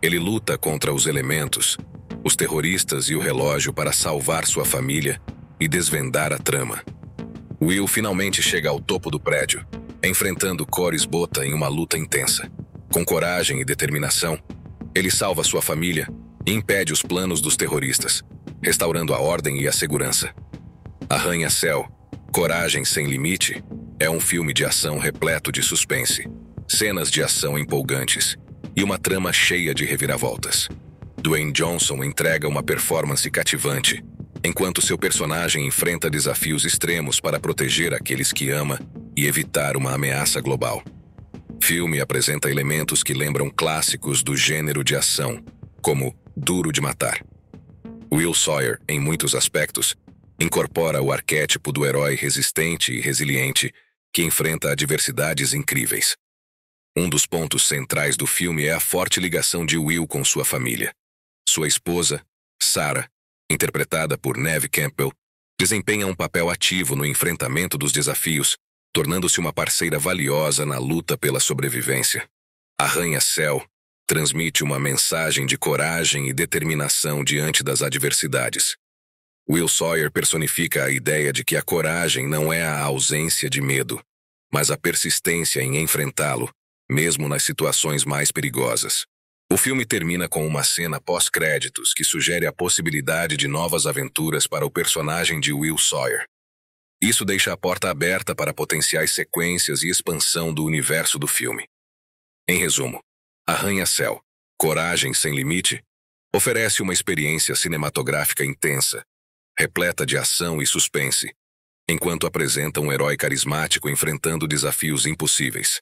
Ele luta contra os elementos, os terroristas e o relógio para salvar sua família e desvendar a trama. Will finalmente chega ao topo do prédio, enfrentando Coris Bota em uma luta intensa. Com coragem e determinação, ele salva sua família e impede os planos dos terroristas, restaurando a ordem e a segurança. Arranha-Céu, Coragem Sem Limite, é um filme de ação repleto de suspense, cenas de ação empolgantes e uma trama cheia de reviravoltas. Dwayne Johnson entrega uma performance cativante, enquanto seu personagem enfrenta desafios extremos para proteger aqueles que ama e evitar uma ameaça global. O filme apresenta elementos que lembram clássicos do gênero de ação, como Duro de Matar. Will Sawyer, em muitos aspectos, incorpora o arquétipo do herói resistente e resiliente que enfrenta adversidades incríveis. Um dos pontos centrais do filme é a forte ligação de Will com sua família. Sua esposa, Sarah, interpretada por Neve Campbell, desempenha um papel ativo no enfrentamento dos desafios, tornando-se uma parceira valiosa na luta pela sobrevivência. Arranha-Céu transmite uma mensagem de coragem e determinação diante das adversidades. Will Sawyer personifica a ideia de que a coragem não é a ausência de medo, mas a persistência em enfrentá-lo, mesmo nas situações mais perigosas. O filme termina com uma cena pós-créditos que sugere a possibilidade de novas aventuras para o personagem de Will Sawyer. Isso deixa a porta aberta para potenciais sequências e expansão do universo do filme. Em resumo, Arranha-Céu, Coragem Sem Limite, oferece uma experiência cinematográfica intensa, repleta de ação e suspense, enquanto apresenta um herói carismático enfrentando desafios impossíveis.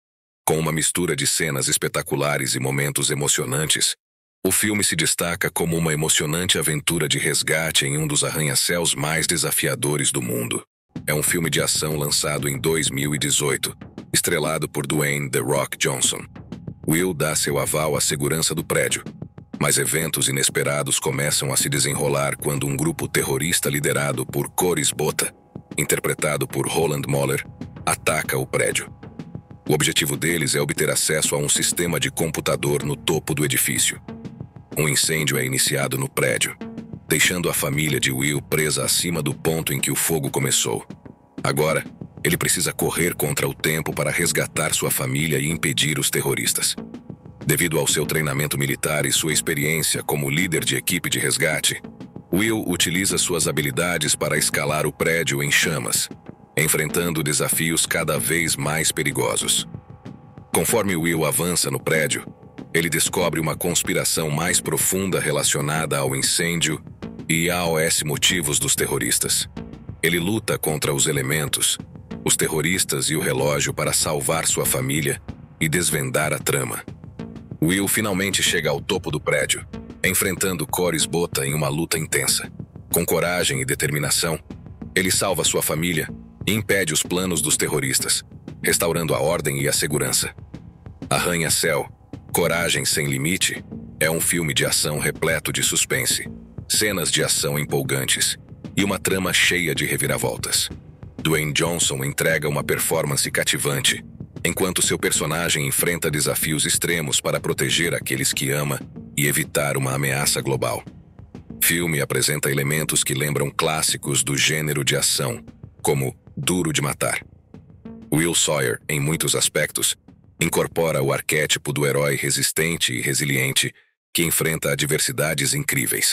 Com uma mistura de cenas espetaculares e momentos emocionantes, o filme se destaca como uma emocionante aventura de resgate em um dos arranha-céus mais desafiadores do mundo. É um filme de ação lançado em 2018, estrelado por Dwayne "The Rock" Johnson. Will dá seu aval à segurança do prédio, mas eventos inesperados começam a se desenrolar quando um grupo terrorista liderado por Coris Bota, interpretado por Roland Moller, ataca o prédio. O objetivo deles é obter acesso a um sistema de computador no topo do edifício. Um incêndio é iniciado no prédio, deixando a família de Will presa acima do ponto em que o fogo começou. Agora, ele precisa correr contra o tempo para resgatar sua família e impedir os terroristas. Devido ao seu treinamento militar e sua experiência como líder de equipe de resgate, Will utiliza suas habilidades para escalar o prédio em chamas, enfrentando desafios cada vez mais perigosos. Conforme Will avança no prédio, ele descobre uma conspiração mais profunda relacionada ao incêndio e aos motivos dos terroristas. Ele luta contra os elementos, os terroristas e o relógio para salvar sua família e desvendar a trama. Will finalmente chega ao topo do prédio, enfrentando Coris Bota em uma luta intensa. Com coragem e determinação, ele salva sua família e impede os planos dos terroristas, restaurando a ordem e a segurança. Arranha-Céu, Coragem Sem Limite, é um filme de ação repleto de suspense, cenas de ação empolgantes e uma trama cheia de reviravoltas. Dwayne Johnson entrega uma performance cativante, enquanto seu personagem enfrenta desafios extremos para proteger aqueles que ama e evitar uma ameaça global. O filme apresenta elementos que lembram clássicos do gênero de ação, como Duro de Matar. Will Sawyer, em muitos aspectos, incorpora o arquétipo do herói resistente e resiliente que enfrenta adversidades incríveis.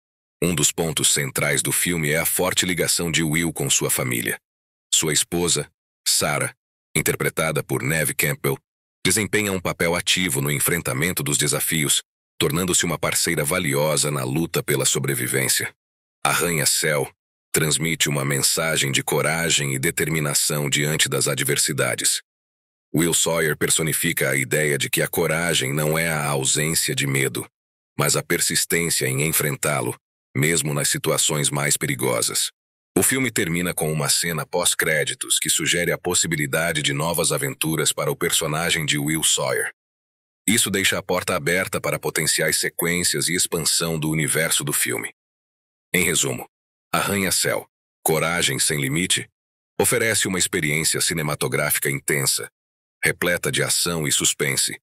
Um dos pontos centrais do filme é a forte ligação de Will com sua família. Sua esposa, Sarah, interpretada por Neve Campbell, desempenha um papel ativo no enfrentamento dos desafios, tornando-se uma parceira valiosa na luta pela sobrevivência. Arranha-Céu transmite uma mensagem de coragem e determinação diante das adversidades. Will Sawyer personifica a ideia de que a coragem não é a ausência de medo, mas a persistência em enfrentá-lo, mesmo nas situações mais perigosas. O filme termina com uma cena pós-créditos que sugere a possibilidade de novas aventuras para o personagem de Will Sawyer. Isso deixa a porta aberta para potenciais sequências e expansão do universo do filme. Em resumo, Arranha-Céu, Coragem Sem Limite, oferece uma experiência cinematográfica intensa, repleta de ação e suspense,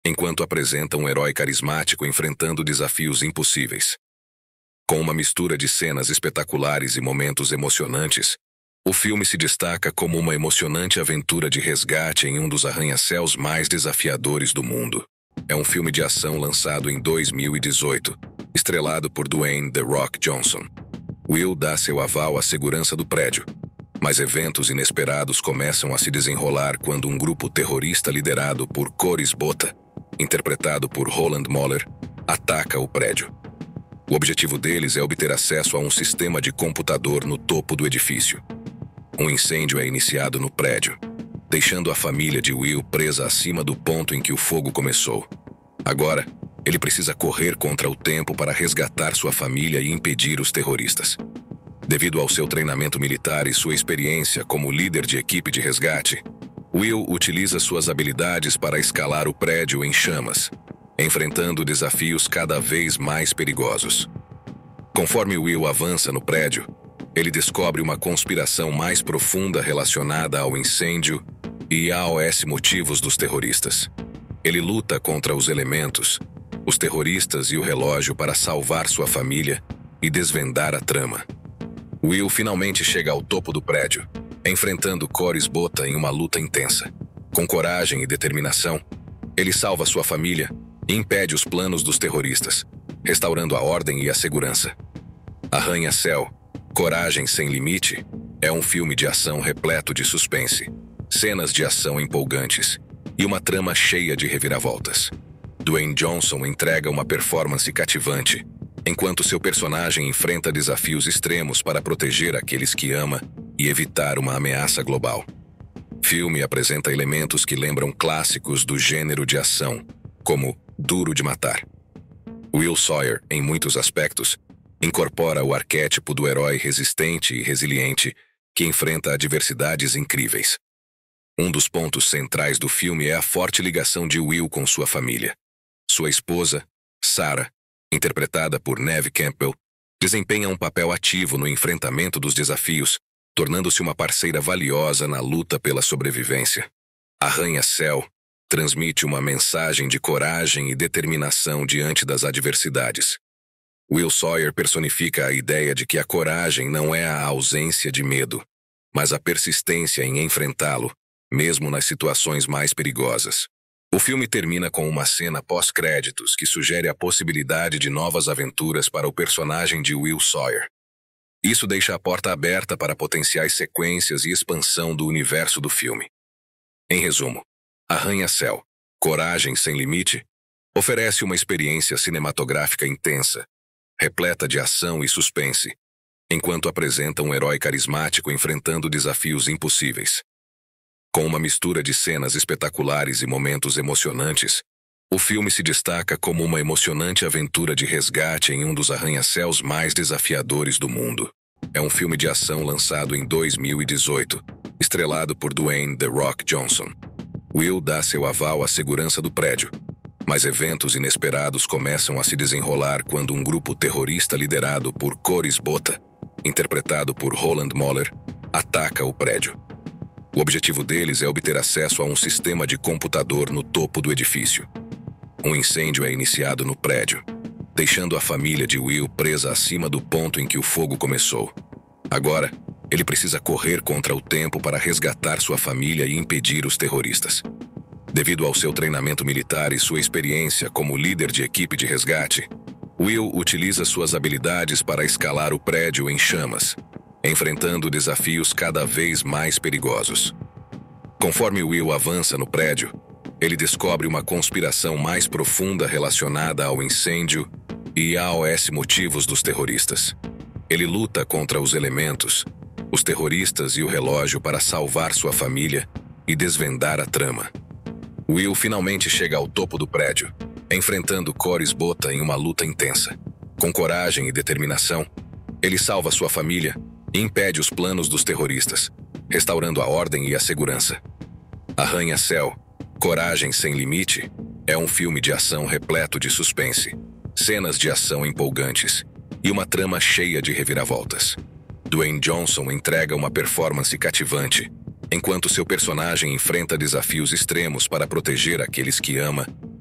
enquanto apresenta um herói carismático enfrentando desafios impossíveis. Com uma mistura de cenas espetaculares e momentos emocionantes, o filme se destaca como uma emocionante aventura de resgate em um dos arranha-céus mais desafiadores do mundo. É um filme de ação lançado em 2018, estrelado por Dwayne "The Rock" Johnson. Will dá seu aval à segurança do prédio, mas eventos inesperados começam a se desenrolar quando um grupo terrorista liderado por Cory Botha, interpretado por Roland Moller, ataca o prédio. O objetivo deles é obter acesso a um sistema de computador no topo do edifício. Um incêndio é iniciado no prédio, deixando a família de Will presa acima do ponto em que o fogo começou. Agora, ele precisa correr contra o tempo para resgatar sua família e impedir os terroristas. Devido ao seu treinamento militar e sua experiência como líder de equipe de resgate, Will utiliza suas habilidades para escalar o prédio em chamas, enfrentando desafios cada vez mais perigosos. Conforme Will avança no prédio, ele descobre uma conspiração mais profunda relacionada ao incêndio e aos motivos dos terroristas. Ele luta contra os elementos, os terroristas e o relógio para salvar sua família e desvendar a trama. Will finalmente chega ao topo do prédio, enfrentando Cory Botha em uma luta intensa. Com coragem e determinação, ele salva sua família e impede os planos dos terroristas, restaurando a ordem e a segurança. Arranha-Céu, Coragem Sem Limite é um filme de ação repleto de suspense, cenas de ação empolgantes e uma trama cheia de reviravoltas. Dwayne Johnson entrega uma performance cativante, enquanto seu personagem enfrenta desafios extremos para proteger aqueles que ama e evitar uma ameaça global. O filme apresenta elementos que lembram clássicos do gênero de ação, como Duro de Matar. Will Sawyer, em muitos aspectos, incorpora o arquétipo do herói resistente e resiliente que enfrenta adversidades incríveis. Um dos pontos centrais do filme é a forte ligação de Will com sua família. Sua esposa, Sarah, interpretada por Neve Campbell, desempenha um papel ativo no enfrentamento dos desafios, tornando-se uma parceira valiosa na luta pela sobrevivência. Arranha-Céu transmite uma mensagem de coragem e determinação diante das adversidades. Will Sawyer personifica a ideia de que a coragem não é a ausência de medo, mas a persistência em enfrentá-lo, mesmo nas situações mais perigosas. O filme termina com uma cena pós-créditos que sugere a possibilidade de novas aventuras para o personagem de Will Sawyer. Isso deixa a porta aberta para potenciais sequências e expansão do universo do filme. Em resumo, Arranha-Céu, Coragem Sem Limite oferece uma experiência cinematográfica intensa, repleta de ação e suspense, enquanto apresenta um herói carismático enfrentando desafios impossíveis. Com uma mistura de cenas espetaculares e momentos emocionantes, o filme se destaca como uma emocionante aventura de resgate em um dos arranha-céus mais desafiadores do mundo. É um filme de ação lançado em 2018, estrelado por Dwayne "The Rock" Johnson. Will dá seu aval à segurança do prédio, mas eventos inesperados começam a se desenrolar quando um grupo terrorista liderado por Cory Botha, interpretado por Roland Moller, ataca o prédio. O objetivo deles é obter acesso a um sistema de computador no topo do edifício. Um incêndio é iniciado no prédio, deixando a família de Will presa acima do ponto em que o fogo começou. Agora, ele precisa correr contra o tempo para resgatar sua família e impedir os terroristas. Devido ao seu treinamento militar e sua experiência como líder de equipe de resgate, Will utiliza suas habilidades para escalar o prédio em chamas, enfrentando desafios cada vez mais perigosos. Conforme Will avança no prédio, ele descobre uma conspiração mais profunda relacionada ao incêndio e aos motivos dos terroristas. Ele luta contra os elementos, os terroristas e o relógio para salvar sua família e desvendar a trama. Will finalmente chega ao topo do prédio, enfrentando Cory Botha em uma luta intensa. Com coragem e determinação, ele salva sua família e impede os planos dos terroristas, restaurando a ordem e a segurança. Arranha-Céu, Coragem Sem Limite é um filme de ação repleto de suspense, cenas de ação empolgantes e uma trama cheia de reviravoltas. Dwayne Johnson entrega uma performance cativante, enquanto seu personagem enfrenta desafios extremos para proteger aqueles que ama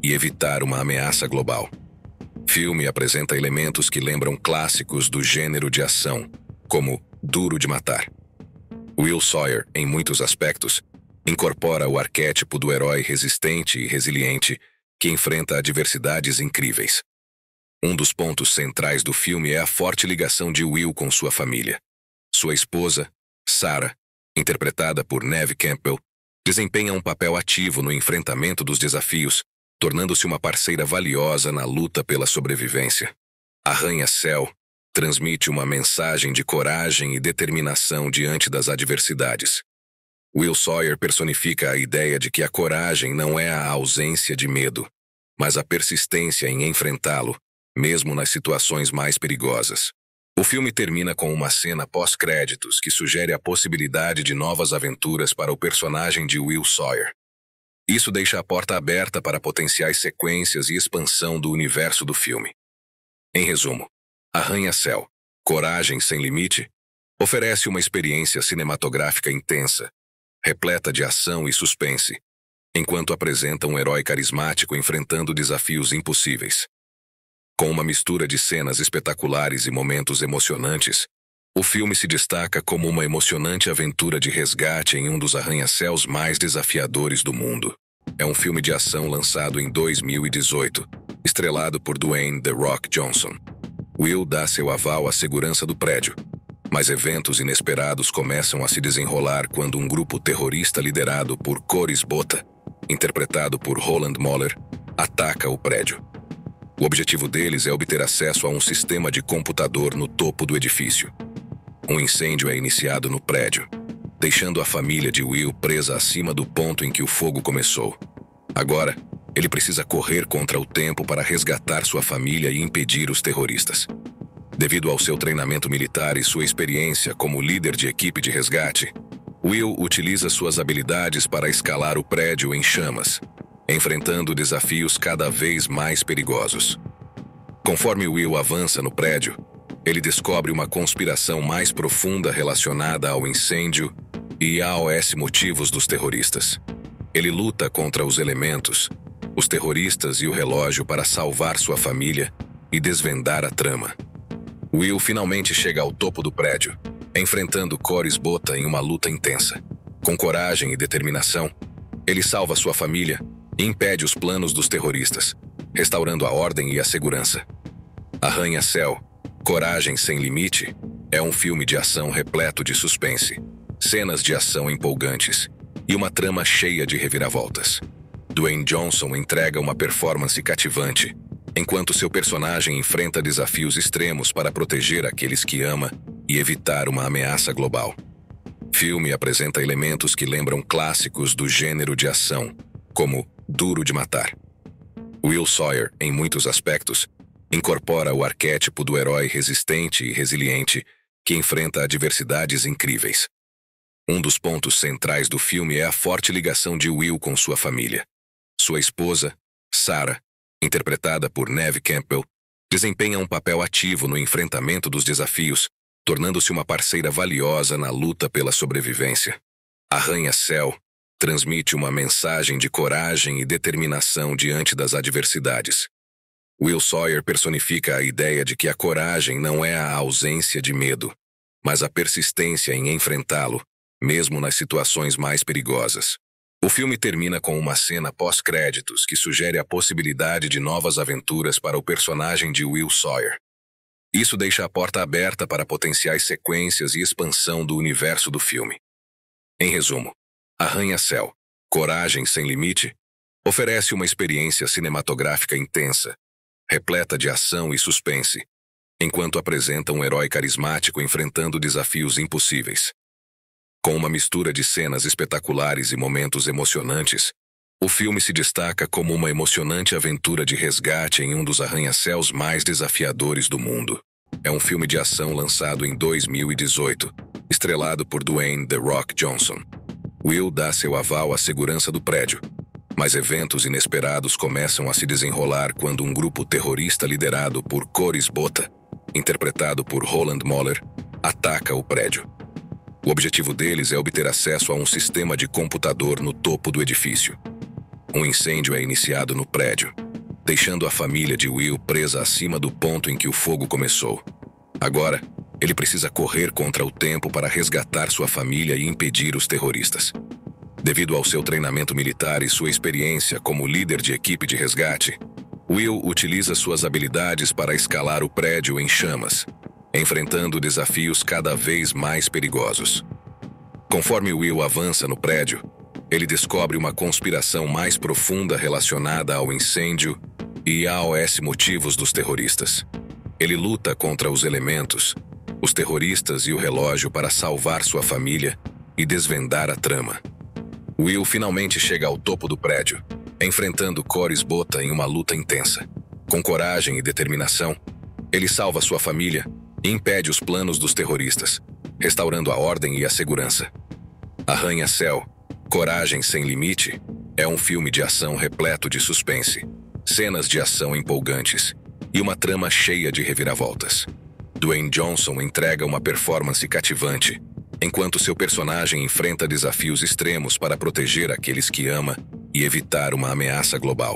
e evitar uma ameaça global. O filme apresenta elementos que lembram clássicos do gênero de ação, como Duro de Matar. Will Sawyer, em muitos aspectos, incorpora o arquétipo do herói resistente e resiliente que enfrenta adversidades incríveis. Um dos pontos centrais do filme é a forte ligação de Will com sua família. Sua esposa, Sarah, interpretada por Neve Campbell, desempenha um papel ativo no enfrentamento dos desafios, tornando-se uma parceira valiosa na luta pela sobrevivência. Arranha-Céu transmite uma mensagem de coragem e determinação diante das adversidades. Will Sawyer personifica a ideia de que a coragem não é a ausência de medo, mas a persistência em enfrentá-lo, mesmo nas situações mais perigosas. O filme termina com uma cena pós-créditos que sugere a possibilidade de novas aventuras para o personagem de Will Sawyer. Isso deixa a porta aberta para potenciais sequências e expansão do universo do filme. Em resumo, Arranha-Céu, Coragem Sem Limite, oferece uma experiência cinematográfica intensa, repleta de ação e suspense, enquanto apresenta um herói carismático enfrentando desafios impossíveis. Com uma mistura de cenas espetaculares e momentos emocionantes, o filme se destaca como uma emocionante aventura de resgate em um dos arranha-céus mais desafiadores do mundo. É um filme de ação lançado em 2018, estrelado por Dwayne "The Rock" Johnson. Will dá seu aval à segurança do prédio, mas eventos inesperados começam a se desenrolar quando um grupo terrorista liderado por Coris Botha, interpretado por Roland Moller, ataca o prédio. O objetivo deles é obter acesso a um sistema de computador no topo do edifício. Um incêndio é iniciado no prédio, deixando a família de Will presa acima do ponto em que o fogo começou. Agora, ele precisa correr contra o tempo para resgatar sua família e impedir os terroristas. Devido ao seu treinamento militar e sua experiência como líder de equipe de resgate, Will utiliza suas habilidades para escalar o prédio em chamas, enfrentando desafios cada vez mais perigosos. Conforme Will avança no prédio, ele descobre uma conspiração mais profunda relacionada ao incêndio e aos motivos dos terroristas. Ele luta contra os elementos, os terroristas e o relógio para salvar sua família e desvendar a trama. Will finalmente chega ao topo do prédio, enfrentando Coris Botha em uma luta intensa. Com coragem e determinação, ele salva sua família e impede os planos dos terroristas, restaurando a ordem e a segurança. Arranha-Céu, Coragem Sem Limite é um filme de ação repleto de suspense, cenas de ação empolgantes e uma trama cheia de reviravoltas. Dwayne Johnson entrega uma performance cativante, enquanto seu personagem enfrenta desafios extremos para proteger aqueles que ama e evitar uma ameaça global. O filme apresenta elementos que lembram clássicos do gênero de ação, como Duro de Matar. Will Sawyer, em muitos aspectos, incorpora o arquétipo do herói resistente e resiliente que enfrenta adversidades incríveis. Um dos pontos centrais do filme é a forte ligação de Will com sua família. Sua esposa, Sarah, interpretada por Neve Campbell, desempenha um papel ativo no enfrentamento dos desafios, tornando-se uma parceira valiosa na luta pela sobrevivência. Arranha-Céu transmite uma mensagem de coragem e determinação diante das adversidades. Will Sawyer personifica a ideia de que a coragem não é a ausência de medo, mas a persistência em enfrentá-lo, mesmo nas situações mais perigosas. O filme termina com uma cena pós-créditos que sugere a possibilidade de novas aventuras para o personagem de Will Sawyer. Isso deixa a porta aberta para potenciais sequências e expansão do universo do filme. Em resumo, Arranha-Céu, Coragem Sem Limite oferece uma experiência cinematográfica intensa, repleta de ação e suspense, enquanto apresenta um herói carismático enfrentando desafios impossíveis. Com uma mistura de cenas espetaculares e momentos emocionantes, o filme se destaca como uma emocionante aventura de resgate em um dos arranha-céus mais desafiadores do mundo. É um filme de ação lançado em 2018, estrelado por Dwayne "The Rock" Johnson. Will dá seu aval à segurança do prédio, mas eventos inesperados começam a se desenrolar quando um grupo terrorista liderado por Coris Botha, interpretado por Roland Moller, ataca o prédio. O objetivo deles é obter acesso a um sistema de computador no topo do edifício. Um incêndio é iniciado no prédio, deixando a família de Will presa acima do ponto em que o fogo começou. Agora, ele precisa correr contra o tempo para resgatar sua família e impedir os terroristas. Devido ao seu treinamento militar e sua experiência como líder de equipe de resgate, Will utiliza suas habilidades para escalar o prédio em chamas, enfrentando desafios cada vez mais perigosos. Conforme Will avança no prédio, ele descobre uma conspiração mais profunda relacionada ao incêndio e aos motivos dos terroristas. Ele luta contra os elementos, os terroristas e o relógio para salvar sua família e desvendar a trama. Will finalmente chega ao topo do prédio, enfrentando Coris Bota em uma luta intensa. Com coragem e determinação, ele salva sua família e impede os planos dos terroristas, restaurando a ordem e a segurança. Arranha-Céu, Coragem Sem Limite, é um filme de ação repleto de suspense, cenas de ação empolgantes e uma trama cheia de reviravoltas. Dwayne Johnson entrega uma performance cativante, enquanto seu personagem enfrenta desafios extremos para proteger aqueles que ama e evitar uma ameaça global.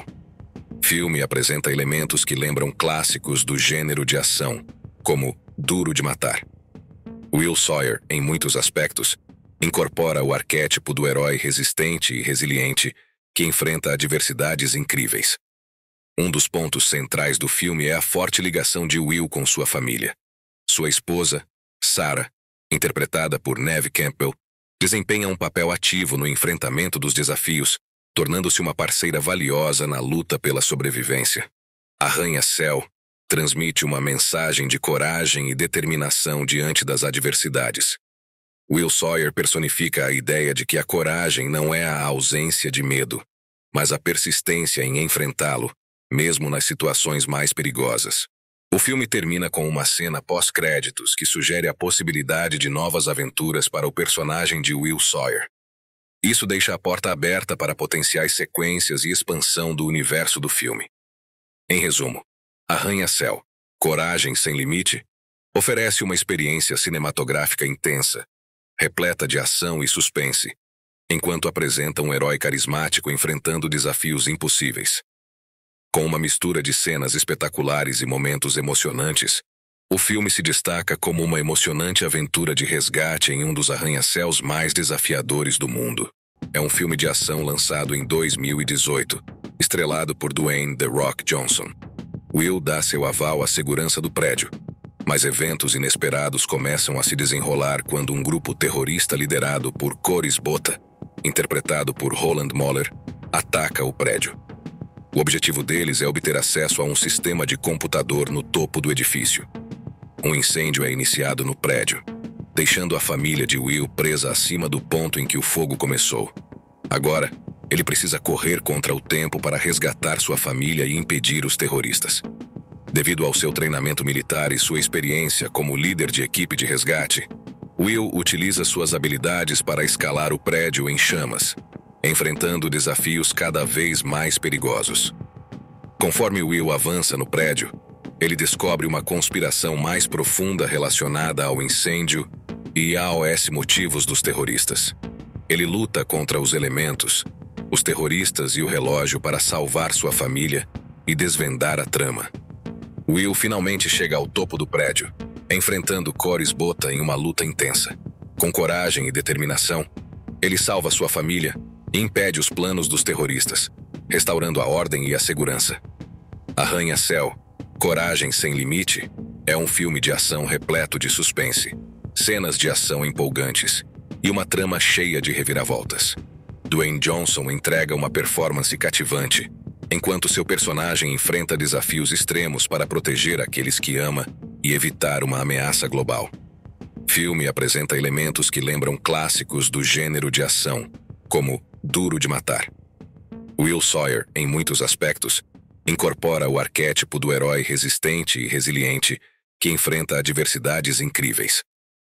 O filme apresenta elementos que lembram clássicos do gênero de ação, como Duro de Matar. Will Sawyer, em muitos aspectos, incorpora o arquétipo do herói resistente e resiliente que enfrenta adversidades incríveis. Um dos pontos centrais do filme é a forte ligação de Will com sua família. Sua esposa, Sarah, interpretada por Neve Campbell, desempenha um papel ativo no enfrentamento dos desafios, tornando-se uma parceira valiosa na luta pela sobrevivência. Arranha-Céu transmite uma mensagem de coragem e determinação diante das adversidades. Will Sawyer personifica a ideia de que a coragem não é a ausência de medo, mas a persistência em enfrentá-lo, mesmo nas situações mais perigosas. O filme termina com uma cena pós-créditos que sugere a possibilidade de novas aventuras para o personagem de Will Sawyer. Isso deixa a porta aberta para potenciais sequências e expansão do universo do filme. Em resumo, Arranha-Céu, Coragem Sem Limite, oferece uma experiência cinematográfica intensa, repleta de ação e suspense, enquanto apresenta um herói carismático enfrentando desafios impossíveis. Com uma mistura de cenas espetaculares e momentos emocionantes, o filme se destaca como uma emocionante aventura de resgate em um dos arranha-céus mais desafiadores do mundo. É um filme de ação lançado em 2018, estrelado por Dwayne "The Rock" Johnson. Will dá seu aval à segurança do prédio, mas eventos inesperados começam a se desenrolar quando um grupo terrorista liderado por Coris Bota, interpretado por Roland Moller, ataca o prédio. O objetivo deles é obter acesso a um sistema de computador no topo do edifício. Um incêndio é iniciado no prédio, deixando a família de Will presa acima do ponto em que o fogo começou. Agora, ele precisa correr contra o tempo para resgatar sua família e impedir os terroristas. Devido ao seu treinamento militar e sua experiência como líder de equipe de resgate, Will utiliza suas habilidades para escalar o prédio em chamas, enfrentando desafios cada vez mais perigosos. Conforme Will avança no prédio, ele descobre uma conspiração mais profunda relacionada ao incêndio e aos motivos dos terroristas. Ele luta contra os elementos, os terroristas e o relógio para salvar sua família e desvendar a trama. Will finalmente chega ao topo do prédio, enfrentando Coris Bota em uma luta intensa. Com coragem e determinação, ele salva sua família e impede os planos dos terroristas, restaurando a ordem e a segurança. Arranha-Céu, Coragem Sem Limite, é um filme de ação repleto de suspense, cenas de ação empolgantes e uma trama cheia de reviravoltas. Dwayne Johnson entrega uma performance cativante, enquanto seu personagem enfrenta desafios extremos para proteger aqueles que ama e evitar uma ameaça global. O filme apresenta elementos que lembram clássicos do gênero de ação, como Duro de Matar. Will Sawyer, em muitos aspectos, incorpora o arquétipo do herói resistente e resiliente que enfrenta adversidades incríveis.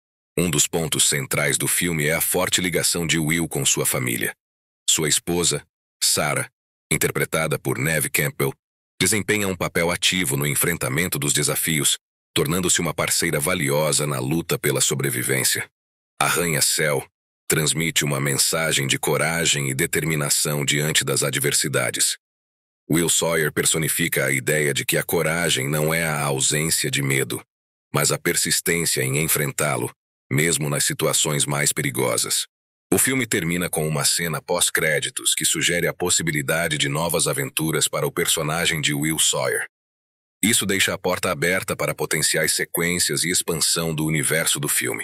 Um dos pontos centrais do filme é a forte ligação de Will com sua família. Sua esposa, Sarah, interpretada por Neve Campbell, desempenha um papel ativo no enfrentamento dos desafios, tornando-se uma parceira valiosa na luta pela sobrevivência. Arranha-Céu, transmite uma mensagem de coragem e determinação diante das adversidades. Will Sawyer personifica a ideia de que a coragem não é a ausência de medo, mas a persistência em enfrentá-lo, mesmo nas situações mais perigosas. O filme termina com uma cena pós-créditos que sugere a possibilidade de novas aventuras para o personagem de Will Sawyer. Isso deixa a porta aberta para potenciais sequências e expansão do universo do filme.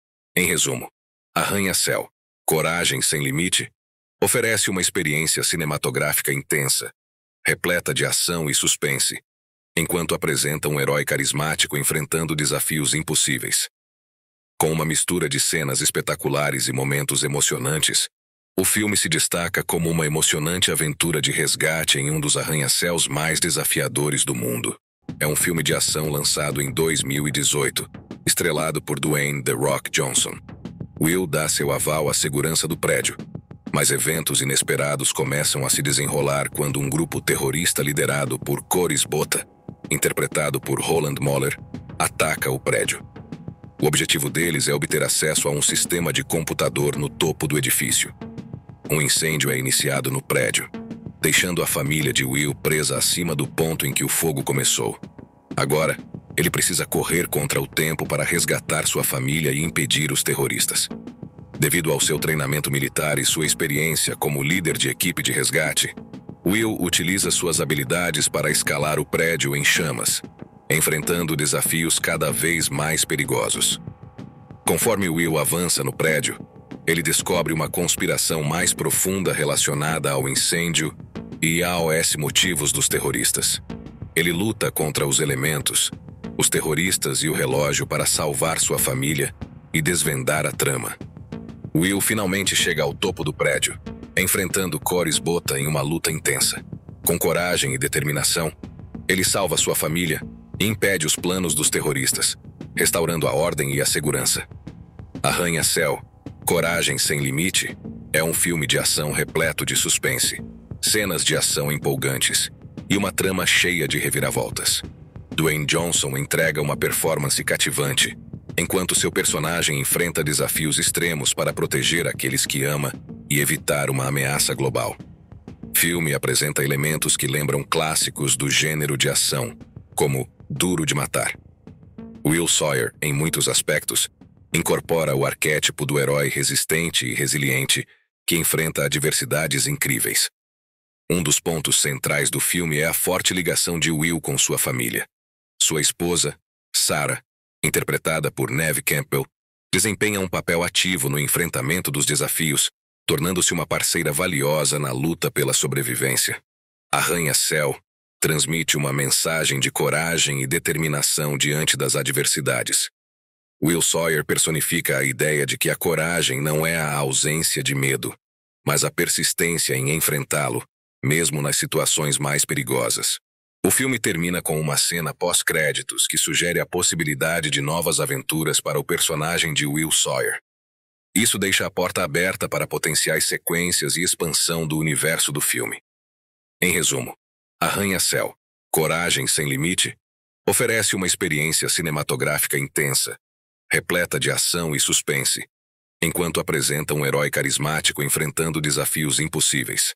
Em resumo, Arranha-Céu, Coragem Sem Limite, oferece uma experiência cinematográfica intensa, repleta de ação e suspense, enquanto apresenta um herói carismático enfrentando desafios impossíveis. Com uma mistura de cenas espetaculares e momentos emocionantes, o filme se destaca como uma emocionante aventura de resgate em um dos arranha-céus mais desafiadores do mundo. É um filme de ação lançado em 2018, estrelado por Dwayne "The Rock" Johnson. Will dá seu aval à segurança do prédio, mas eventos inesperados começam a se desenrolar quando um grupo terrorista liderado por Coris Botha, interpretado por Roland Moller, ataca o prédio. O objetivo deles é obter acesso a um sistema de computador no topo do edifício. Um incêndio é iniciado no prédio, deixando a família de Will presa acima do ponto em que o fogo começou. Agora, ele precisa correr contra o tempo para resgatar sua família e impedir os terroristas. Devido ao seu treinamento militar e sua experiência como líder de equipe de resgate, Will utiliza suas habilidades para escalar o prédio em chamas, enfrentando desafios cada vez mais perigosos. Conforme Will avança no prédio, ele descobre uma conspiração mais profunda relacionada ao incêndio e aos motivos dos terroristas. Ele luta contra os elementos, os terroristas e o relógio para salvar sua família e desvendar a trama. Will finalmente chega ao topo do prédio, enfrentando Coris Botha em uma luta intensa. Com coragem e determinação, ele salva sua família e impede os planos dos terroristas, restaurando a ordem e a segurança. Arranha-Céu, Coragem Sem Limite, é um filme de ação repleto de suspense, cenas de ação empolgantes e uma trama cheia de reviravoltas. Dwayne Johnson entrega uma performance cativante, enquanto seu personagem enfrenta desafios extremos para proteger aqueles que ama e evitar uma ameaça global. O filme apresenta elementos que lembram clássicos do gênero de ação, como Duro de Matar. Will Sawyer, em muitos aspectos, incorpora o arquétipo do herói resistente e resiliente que enfrenta adversidades incríveis. Um dos pontos centrais do filme é a forte ligação de Will com sua família. Sua esposa, Sarah, interpretada por Neve Campbell, desempenha um papel ativo no enfrentamento dos desafios, tornando-se uma parceira valiosa na luta pela sobrevivência. Arranha-Céu transmite uma mensagem de coragem e determinação diante das adversidades. Will Sawyer personifica a ideia de que a coragem não é a ausência de medo, mas a persistência em enfrentá-lo, mesmo nas situações mais perigosas. O filme termina com uma cena pós-créditos que sugere a possibilidade de novas aventuras para o personagem de Will Sawyer. Isso deixa a porta aberta para potenciais sequências e expansão do universo do filme. Em resumo, Arranha-Céu, Coragem Sem Limite, oferece uma experiência cinematográfica intensa, repleta de ação e suspense, enquanto apresenta um herói carismático enfrentando desafios impossíveis.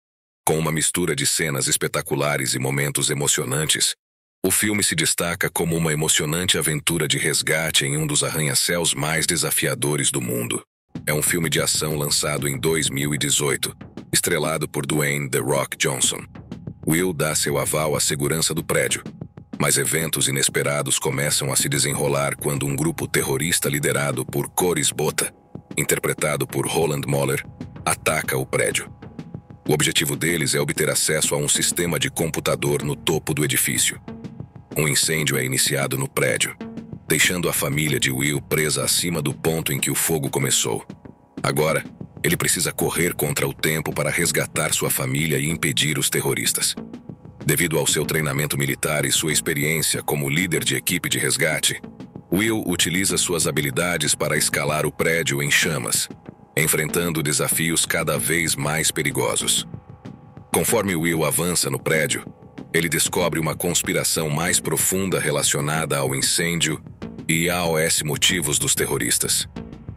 Com uma mistura de cenas espetaculares e momentos emocionantes, o filme se destaca como uma emocionante aventura de resgate em um dos arranha-céus mais desafiadores do mundo. É um filme de ação lançado em 2018, estrelado por Dwayne "The Rock" Johnson. Will dá seu aval à segurança do prédio, mas eventos inesperados começam a se desenrolar quando um grupo terrorista liderado por Coris Botha, interpretado por Roland Moller, ataca o prédio. O objetivo deles é obter acesso a um sistema de computador no topo do edifício. Um incêndio é iniciado no prédio, deixando a família de Will presa acima do ponto em que o fogo começou. Agora, ele precisa correr contra o tempo para resgatar sua família e impedir os terroristas. Devido ao seu treinamento militar e sua experiência como líder de equipe de resgate, Will utiliza suas habilidades para escalar o prédio em chamas, enfrentando desafios cada vez mais perigosos. Conforme Will avança no prédio, ele descobre uma conspiração mais profunda relacionada ao incêndio e aos motivos dos terroristas.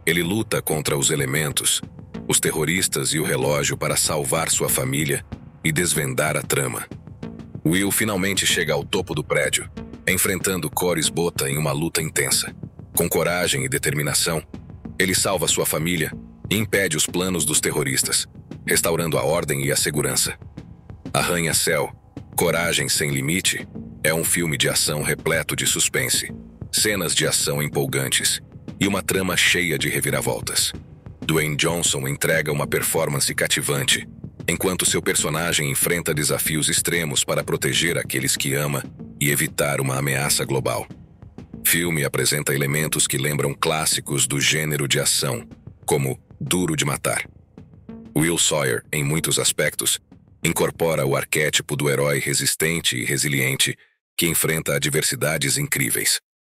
Ele luta contra os elementos, os terroristas e o relógio para salvar sua família e desvendar a trama. Will finalmente chega ao topo do prédio, enfrentando Coris Bota em uma luta intensa. Com coragem e determinação, ele salva sua família e impede os planos dos terroristas, restaurando a ordem e a segurança. Arranha-Céu, Coragem Sem Limite, é um filme de ação repleto de suspense, cenas de ação empolgantes e uma trama cheia de reviravoltas. Dwayne Johnson entrega uma performance cativante, enquanto seu personagem enfrenta desafios extremos para proteger aqueles que ama e evitar uma ameaça global. O filme apresenta elementos que lembram clássicos do gênero de ação, como Duro de Matar. Will Sawyer, em muitos aspectos, incorpora o arquétipo do herói resistente e resiliente que enfrenta adversidades incríveis.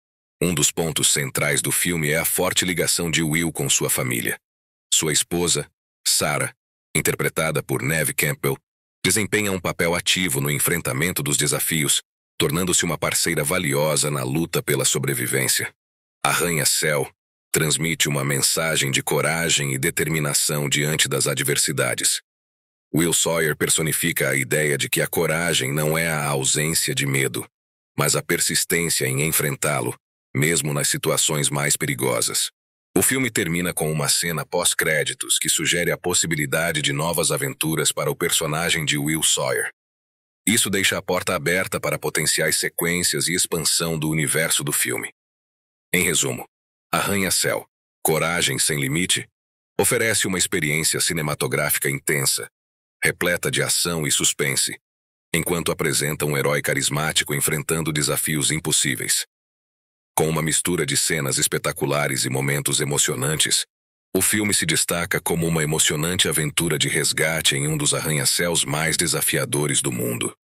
Um dos pontos centrais do filme é a forte ligação de Will com sua família. Sua esposa, Sarah, interpretada por Neve Campbell, desempenha um papel ativo no enfrentamento dos desafios, tornando-se uma parceira valiosa na luta pela sobrevivência. Arranha-Céu transmite uma mensagem de coragem e determinação diante das adversidades. Will Sawyer personifica a ideia de que a coragem não é a ausência de medo, mas a persistência em enfrentá-lo, mesmo nas situações mais perigosas. O filme termina com uma cena pós-créditos que sugere a possibilidade de novas aventuras para o personagem de Will Sawyer. Isso deixa a porta aberta para potenciais sequências e expansão do universo do filme. Em resumo, Arranha-Céu, Coragem Sem Limite, oferece uma experiência cinematográfica intensa, repleta de ação e suspense, enquanto apresenta um herói carismático enfrentando desafios impossíveis. Com uma mistura de cenas espetaculares e momentos emocionantes, o filme se destaca como uma emocionante aventura de resgate em um dos arranha-céus mais desafiadores do mundo.